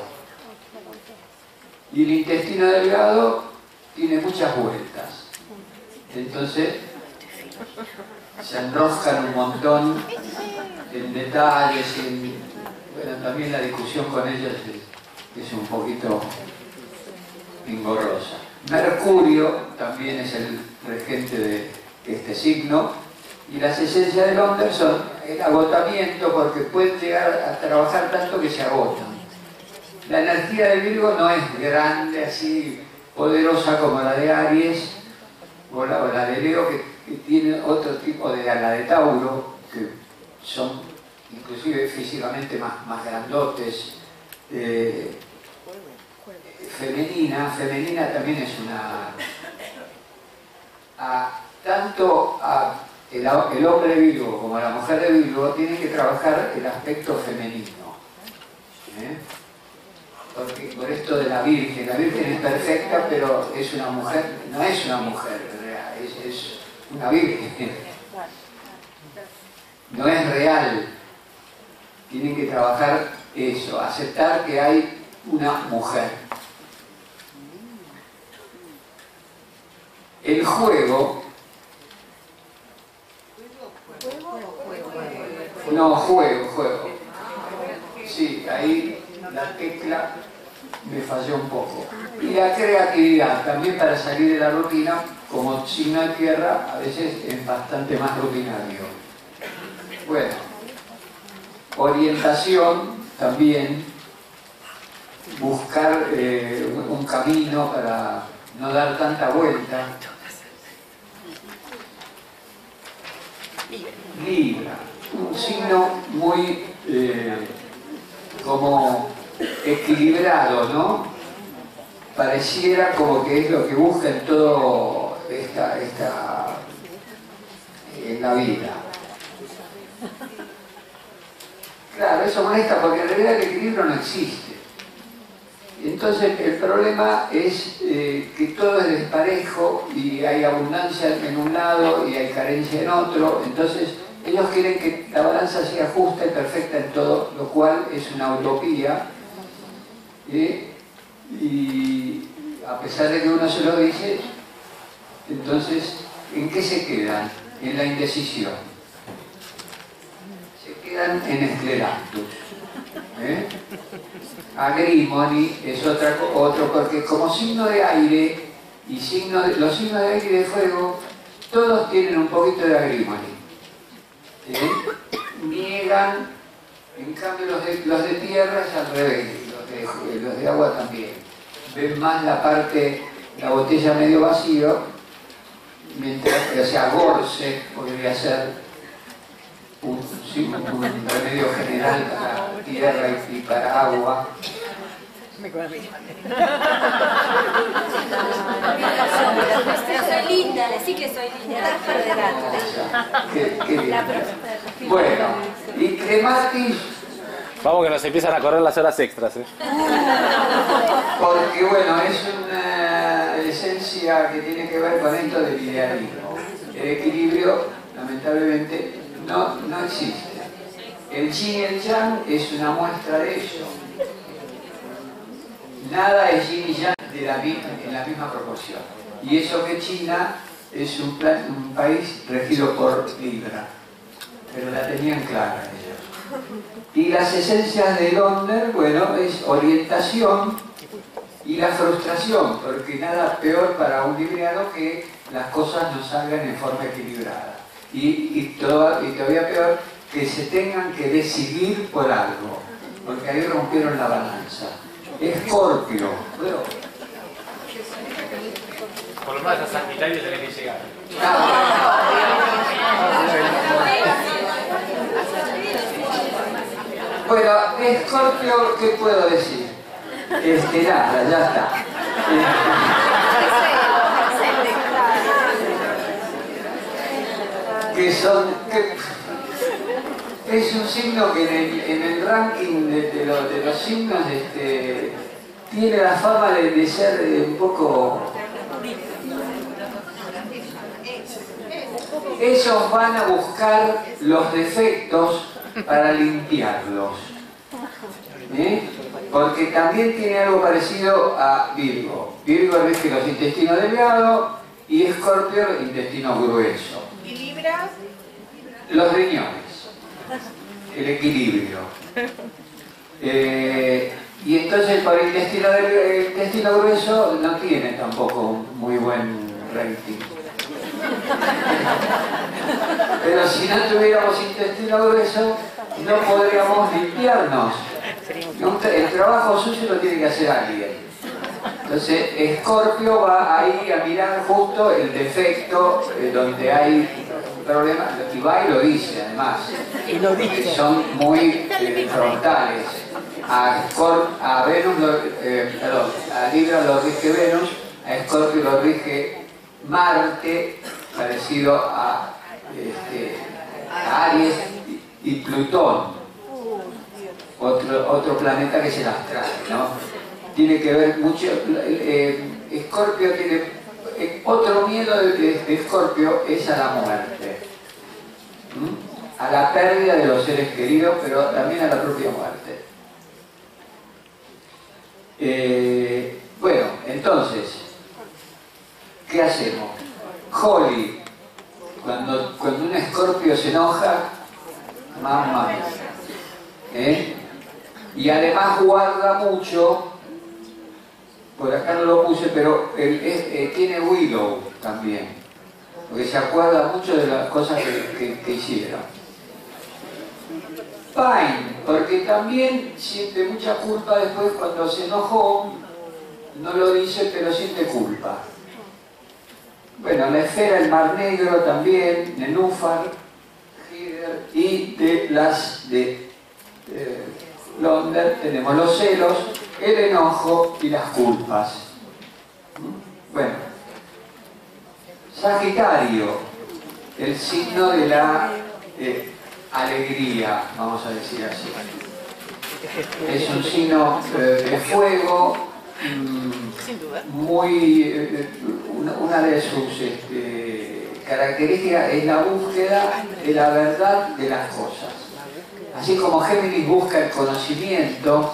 Y el intestino delgado tiene muchas vueltas. Entonces se enroscan un montón en detalles, bueno, también la discusión con ellos es un poquito engorrosa. Mercurio también es el regente de este signo, y las esencias del hombre son el agotamiento, porque pueden llegar a trabajar tanto que se agotan. La energía de Virgo no es grande, así poderosa como la de Aries o la de Leo, que tiene otro tipo de, la de Tauro, que son inclusive físicamente más grandotes. Femenina también es una... tanto el hombre de Virgo como la mujer de Virgo tienen que trabajar el aspecto femenino. Porque por esto de la Virgen es perfecta, pero es una mujer, no es una mujer, es una Virgen. No es real. Tienen que trabajar eso, aceptar que hay una mujer. El juego... No, juego. Sí, ahí la tecla me falló un poco. Y la creatividad, también para salir de la rutina, como signo de tierra, a veces es bastante más rutinario. Bueno, orientación también, buscar un camino para no dar tanta vuelta. Libra, un signo muy como equilibrado, ¿no? Pareciera como que es lo que busca en todo en la vida. Claro, eso molesta porque en realidad el equilibrio no existe. Entonces el problema es que todo es desparejo y hay abundancia en un lado y hay carencia en otro. Entonces ellos quieren que la balanza sea justa y perfecta en todo, lo cual es una utopía. Y a pesar de que uno se lo dice, entonces, ¿en qué se quedan? En la indecisión. Se quedan en esclerantus. Agrimony es otro, porque como signo de aire y los signos de aire y de fuego, todos tienen un poquito de agrimony. Niegan, en cambio los de tierra es al revés, los de agua también. Ven más la botella medio vacío, mientras que, o sea, Gorse podría ser un remedio general para tierra y para agua. Soy linda, decí que soy linda. Qué linda. Bueno, y Clematis Vamos que nos empiezan a correr las horas extras, ¿eh? Porque bueno, es una esencia que tiene que ver con esto del idealismo. El equilibrio, lamentablemente, no existe. El yin y el yang es una muestra de eso. Nada es yin y yang en la misma proporción. Y eso que China es un país regido por Libra, pero la tenían clara ellos. Y las esencias de Donder, bueno, es orientación y la frustración, porque nada peor para un libriano que las cosas no salgan en forma equilibrada. Y todavía peor, que se tengan que decidir por algo, porque ahí rompieron la balanza. Escorpio, bueno, Por lo menos a Sagitario tenés que llegar. Bueno, Escorpio, ¿qué puedo decir? Nada, ya está. Es un signo que en el ranking de los signos tiene la fama de ser un poco... Ellos van a buscar los defectos para limpiarlos. Porque también tiene algo parecido a Virgo. Virgo rige los intestinos delgados y Escorpio los intestinos gruesos. ¿Y Libra? Los riñones, el equilibrio. Y entonces por el intestino grueso no tiene tampoco un muy buen rating. Pero si no tuviéramos intestino grueso, no podríamos limpiarnos. El trabajo sucio lo tiene que hacer alguien. Entonces, Escorpio va ahí a mirar justo el defecto donde hay problemas, y va y lo dice además. Porque son muy frontales. A Libra lo rige Venus, a Escorpio lo rige Marte, parecido a Aries y Plutón, otro planeta que es el astral, ¿no? Tiene que ver mucho. Escorpio tiene otro miedo de Escorpio es a la muerte, a la pérdida de los seres queridos, pero también a la propia muerte. Bueno, entonces, ¿qué hacemos? Holly, cuando un Escorpio se enoja, mamá mía, y además guarda mucho. Por acá no lo puse, pero tiene Willow también, porque se acuerda mucho de las cosas que hicieron. Pine, porque también siente mucha culpa después cuando se enojó, no lo dice, pero siente culpa. Bueno, la esfera, el Mar Negro también, Nenúfar, y de Donder tenemos los celos, el enojo y las culpas. Bueno, Sagitario, el signo de la alegría, vamos a decir así. Es un signo de fuego, una de sus características es la búsqueda de la verdad de las cosas. Así como Géminis busca el conocimiento,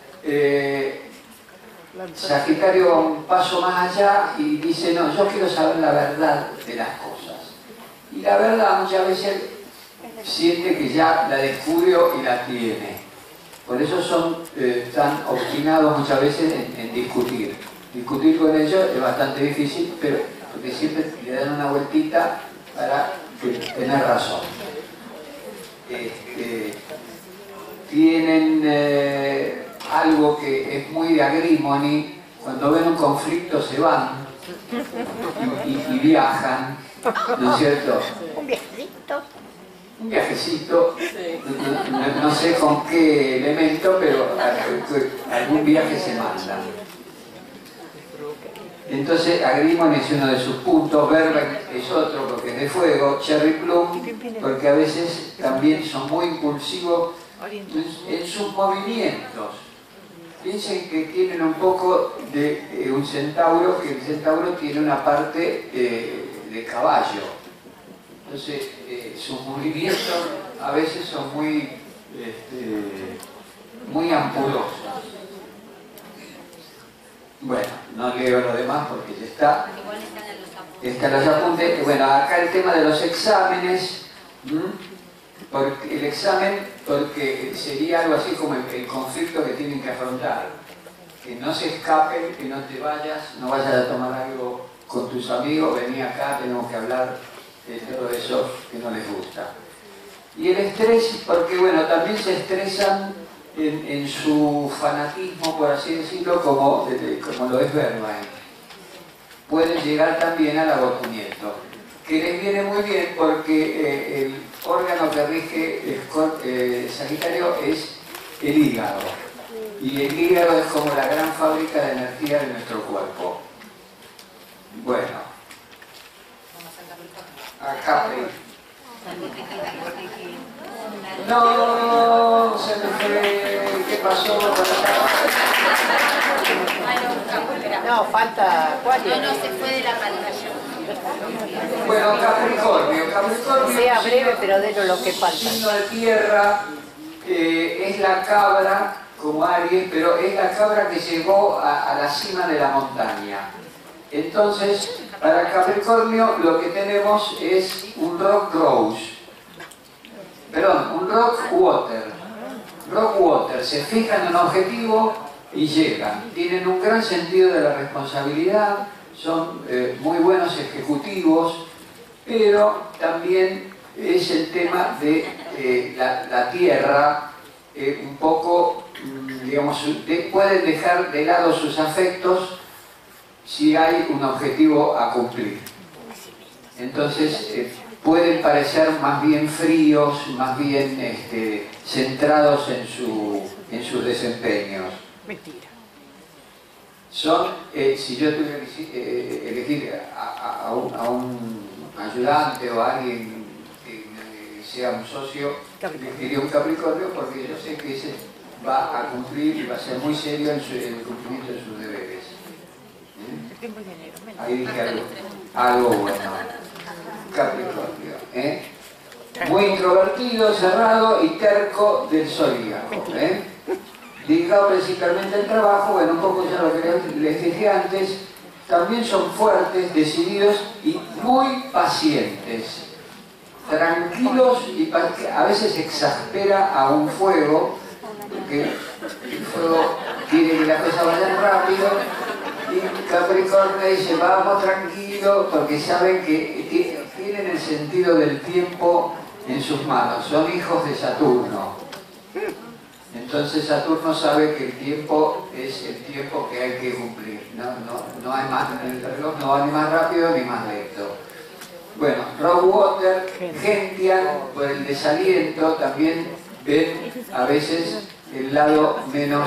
Sagitario va un paso más allá y dice, no, yo quiero saber la verdad de las cosas. Y la verdad muchas veces siente que ya la descubrió y la tiene. Por eso son tan obstinados muchas veces en discutir. Discutir con ellos es bastante difícil, pero porque siempre le dan una vueltita para tener razón. Tienen algo que es muy de agrimony, cuando ven un conflicto se van y viajan, ¿no es cierto? Un viejito. Un viajecito, no sé con qué elemento, pero algún viaje se manda. Entonces Agrimon es uno de sus puntos, Verben es otro porque es de fuego, Cherry Plum porque a veces también son muy impulsivos en sus movimientos. Piensen que tienen un poco de un centauro, que el centauro tiene una parte de caballo. Entonces, sus movimientos a veces son muy ampulosos. Bueno, no leo lo demás porque ya está. Igual están en los apuntes. Están los apuntes. Bueno, acá el tema de los exámenes. Porque el examen, porque sería algo así como el conflicto que tienen que afrontar. Que no se escapen, que no te vayas, no vayas a tomar algo con tus amigos, vení acá, tenemos que hablar de todo eso que no les gusta. Y el estrés, porque bueno, también se estresan en su fanatismo, por así decirlo, como lo es Bergman. Pueden llegar también al agotamiento, que les viene muy bien porque el órgano que rige Sagitario es el hígado. Y el hígado es como la gran fábrica de energía de nuestro cuerpo. Bueno. A Capri. No, se me fue. ¿Qué pasó? No, falta. ¿Cuál es? No, se fue de la pantalla. Bueno, Capricornio. Capricornio Sea breve, pero de lo que falta. Signo de tierra, es la cabra, como Aries, pero es la cabra que llegó a la cima de la montaña. Entonces, para Capricornio lo que tenemos es un rock rose. Perdón, un rock water. Rock water, se fijan en un objetivo y llegan. Tienen un gran sentido de la responsabilidad, son muy buenos ejecutivos, pero también es el tema de la tierra, un poco, digamos, pueden dejar de lado sus afectos si hay un objetivo a cumplir. Entonces, pueden parecer más bien fríos, más bien centrados en sus desempeños. Mentira. Son, si yo tuviera que elegir a un ayudante o a alguien que sea un socio, elegiría un Capricornio porque yo sé que ese va a cumplir y va a ser muy serio en el cumplimiento de sus deberes. Ahí dije algo bueno. Capricornio, muy introvertido, cerrado y terco del zodíaco, dedicado principalmente al trabajo. Bueno, un poco ya lo que les dije antes, también son fuertes, decididos y muy pacientes, tranquilos, y a veces exaspera a un fuego, porque el fuego quiere que las cosas vayan rápido. Y Capricornio dice, vamos tranquilos, porque saben que tienen el sentido del tiempo en sus manos, son hijos de Saturno. Entonces Saturno sabe que el tiempo es el tiempo que hay que cumplir, no hay más, el reloj no va ni más rápido ni más lento. Bueno, Rockwater, Gentian, por el desaliento, también ven a veces el lado menos,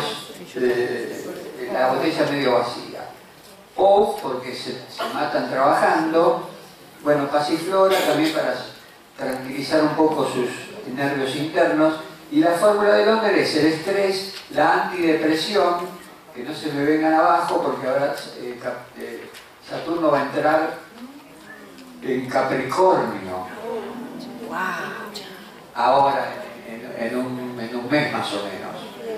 la botella medio vacía. O porque se matan trabajando. Bueno, Pasiflora también para tranquilizar un poco sus nervios internos. Y la fórmula del hombre es el estrés, la antidepresión, que no se me vengan abajo porque ahora Saturno va a entrar en Capricornio. Ahora, en un mes más o menos.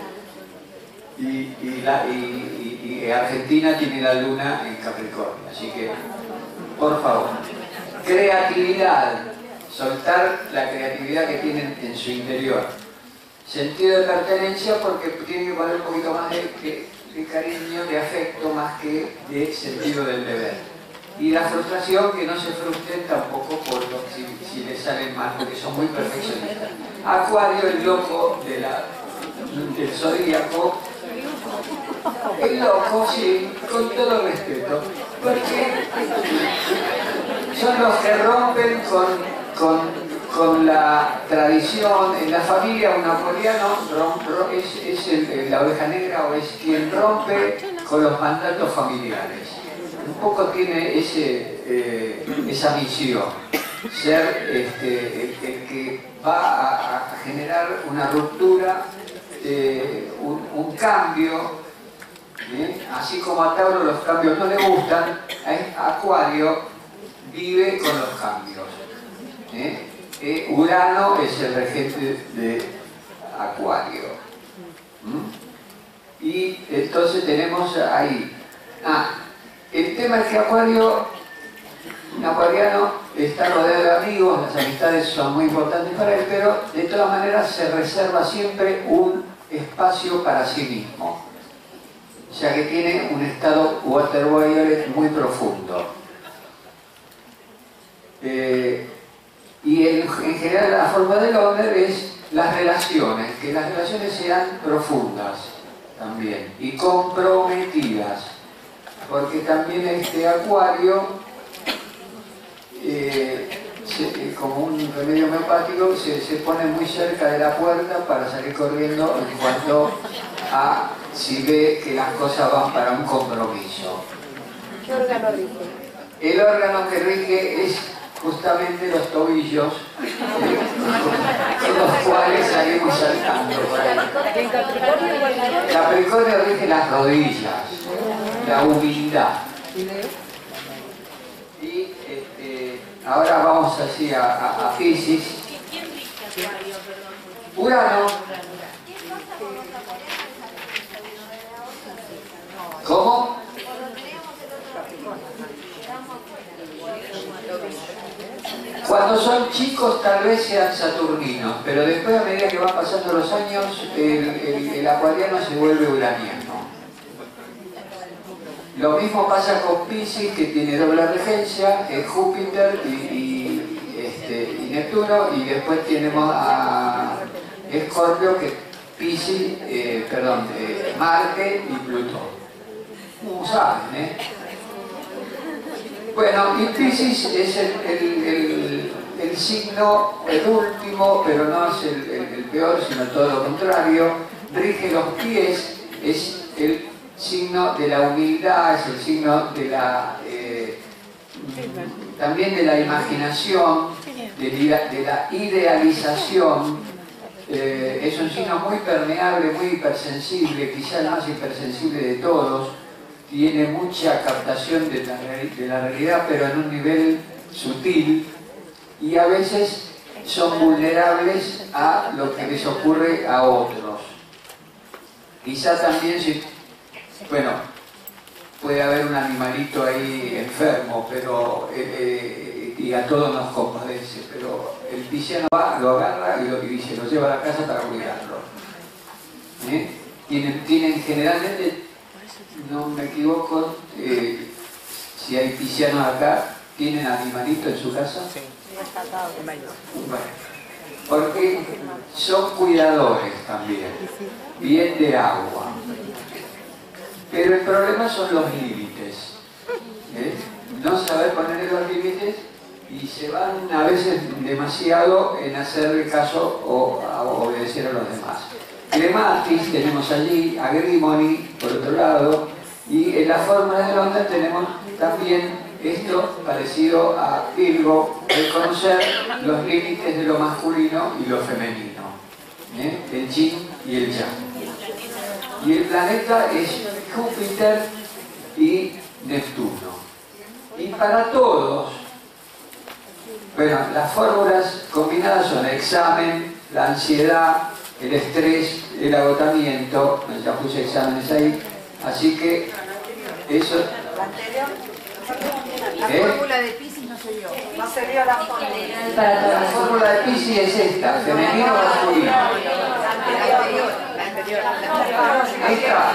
Y Argentina tiene la luna en Capricornio, así que, por favor, creatividad, soltar la creatividad que tienen en su interior. Sentido de pertenencia, porque tienen que poner un poquito más de cariño, de afecto, más que de sentido del deber. Y la frustración, que no se frustren tampoco si les salen mal, porque son muy perfeccionistas. Acuario, el loco del zodíaco. El loco, sí, con todo respeto, porque son los que rompen con la tradición. En la familia, un napoleano es la oveja negra, o es quien rompe con los mandatos familiares. Un poco tiene esa misión. ser el que va a generar una ruptura, un cambio. Así como a Tauro los cambios no le gustan, a Acuario vive con los cambios. Urano es el regente de Acuario. Y entonces tenemos ahí. El tema es que Acuario, un acuariano está rodeado de amigos, las amistades son muy importantes para él, pero de todas maneras se reserva siempre un espacio para sí mismo, ya que tiene un estado water-violet muy profundo. Y en general la forma del hombre es las relaciones, que las relaciones sean profundas también y comprometidas, porque también este Acuario, como un remedio homeopático, se pone muy cerca de la puerta para salir corriendo en cuanto a si ve que las cosas van para un compromiso. ¿Qué órgano rige? El órgano que rige es justamente los tobillos, con los cuales salimos saltando por ahí. Capricornio rige las rodillas, la humildad. Y ahora vamos así a Piscis. Urano. ¿Cómo? Cuando son chicos tal vez sean saturninos, pero después a medida que van pasando los años el acuariano se vuelve uraniano. Lo mismo pasa con Piscis, que tiene doble regencia, es Júpiter y Neptuno, y después tenemos a Escorpio, que Piscis, Marte y Plutón. Como saben, Bueno, y Piscis es el signo, el último, pero no es el peor, sino todo lo contrario. Rige los pies, es el signo de la humildad, es el signo de la también de la imaginación, de la idealización. Es un signo muy permeable, muy hipersensible, quizá el más hipersensible de todos. Tiene mucha captación de la realidad, pero en un nivel sutil, y a veces son vulnerables a lo que les ocurre a otros. Quizá también, bueno, puede haber un animalito ahí enfermo, pero y a todos nos compadece, pero el pisciano va, lo agarra y se lo lleva a la casa para cuidarlo. Tienen generalmente, no me equivoco, si hay piscianos acá, ¿tienen animalito en su casa? Sí. Bueno, porque son cuidadores también, bien de agua. Pero el problema son los límites. No saber poner los límites, y se van a veces demasiado en hacerle caso o a obedecer a los demás. Clematis tenemos allí, Agrimony por otro lado, y en la forma de onda tenemos también esto parecido a Virgo, reconocer los límites de lo masculino y lo femenino, el yin y el yang. Y el planeta es Júpiter y Neptuno. Y para todos, bueno, las fórmulas combinadas son el examen, la ansiedad, el estrés, el agotamiento. Ya puse exámenes ahí, así que eso. La fórmula de Piscis no se dio. No se dio la fórmula. La fórmula de Piscis es esta, femenino o masculino. La anterior. Ahí está.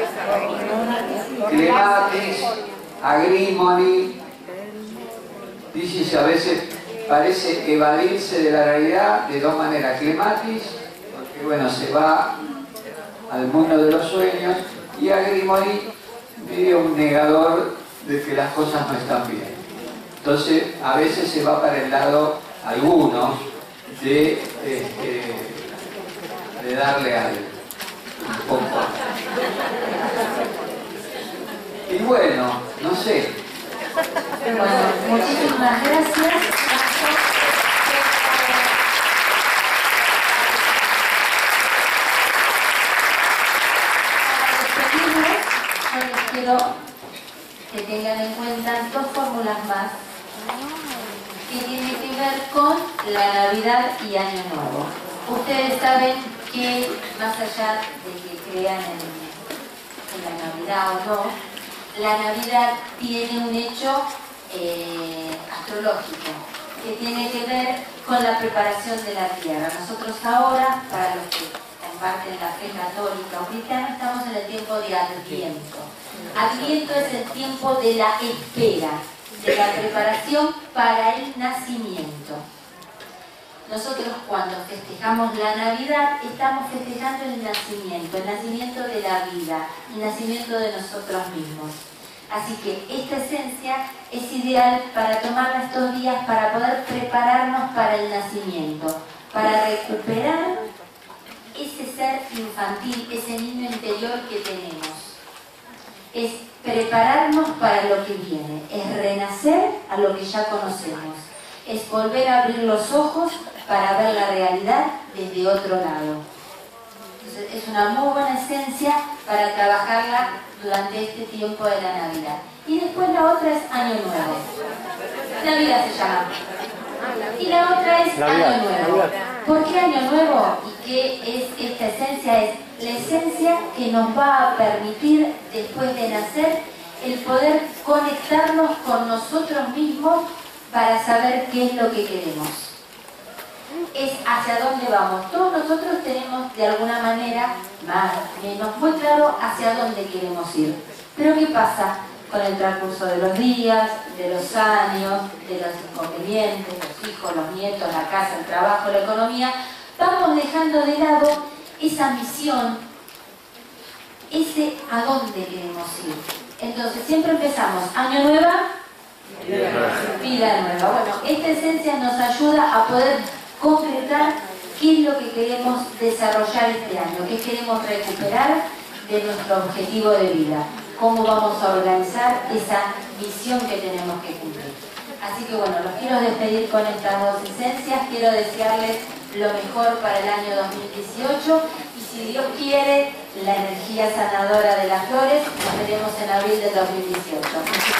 Clematis, Agrimony. Piscis a veces parece evadirse de la realidad de dos maneras. Clematis, porque bueno, se va al mundo de los sueños, y Agrimony, medio un negador de que las cosas no están bien. Entonces, a veces se va para el lado, algunos, de darle al un poco. Y bueno, no sé. Bueno, muchísimas gracias. Yo les quiero que tengan en cuenta dos fórmulas más que tienen que ver con la Navidad y Año Nuevo. Ustedes saben que más allá de que crean en la Navidad o no, la Navidad tiene un hecho astrológico que tiene que ver con la preparación de la tierra. Nosotros ahora, para los que comparten la fe católica o cristiana, estamos en el tiempo de Adviento. Adviento es el tiempo de la espera, de la preparación para el nacimiento. Nosotros cuando festejamos la Navidad estamos festejando el nacimiento de la vida, el nacimiento de nosotros mismos. Así que esta esencia es ideal para tomarla estos días para poder prepararnos para el nacimiento, para recuperar ese ser infantil, ese niño interior que tenemos. Es prepararnos para lo que viene, es renacer a lo que ya conocemos, es volver a abrir los ojos para ver la realidad desde otro lado. Entonces es una muy buena esencia para trabajarla durante este tiempo de la Navidad. Y después la otra es Año Nuevo. Navidad se llama. Y la otra es Año Nuevo. ¿Por qué Año Nuevo? ¿Y qué es esta esencia? Es la esencia que nos va a permitir, después de nacer, el poder conectarnos con nosotros mismos para saber qué es lo que queremos. Es hacia dónde vamos. Todos nosotros tenemos de alguna manera, más o menos, muy claro hacia dónde queremos ir. Pero ¿qué pasa con el transcurso de los días, de los años, de los inconvenientes, los hijos, los nietos, la casa, el trabajo, la economía? Vamos dejando de lado esa misión, ese a dónde queremos ir. Entonces siempre empezamos, año nuevo, vida nueva. Bueno, esta esencia nos ayuda a poder concretar qué es lo que queremos desarrollar este año, qué queremos recuperar de nuestro objetivo de vida, cómo vamos a organizar esa misión que tenemos que cumplir. Así que bueno, los quiero despedir con estas dos esencias, quiero desearles lo mejor para el año 2018 y si Dios quiere, la energía sanadora de las flores, nos veremos en abril del 2018.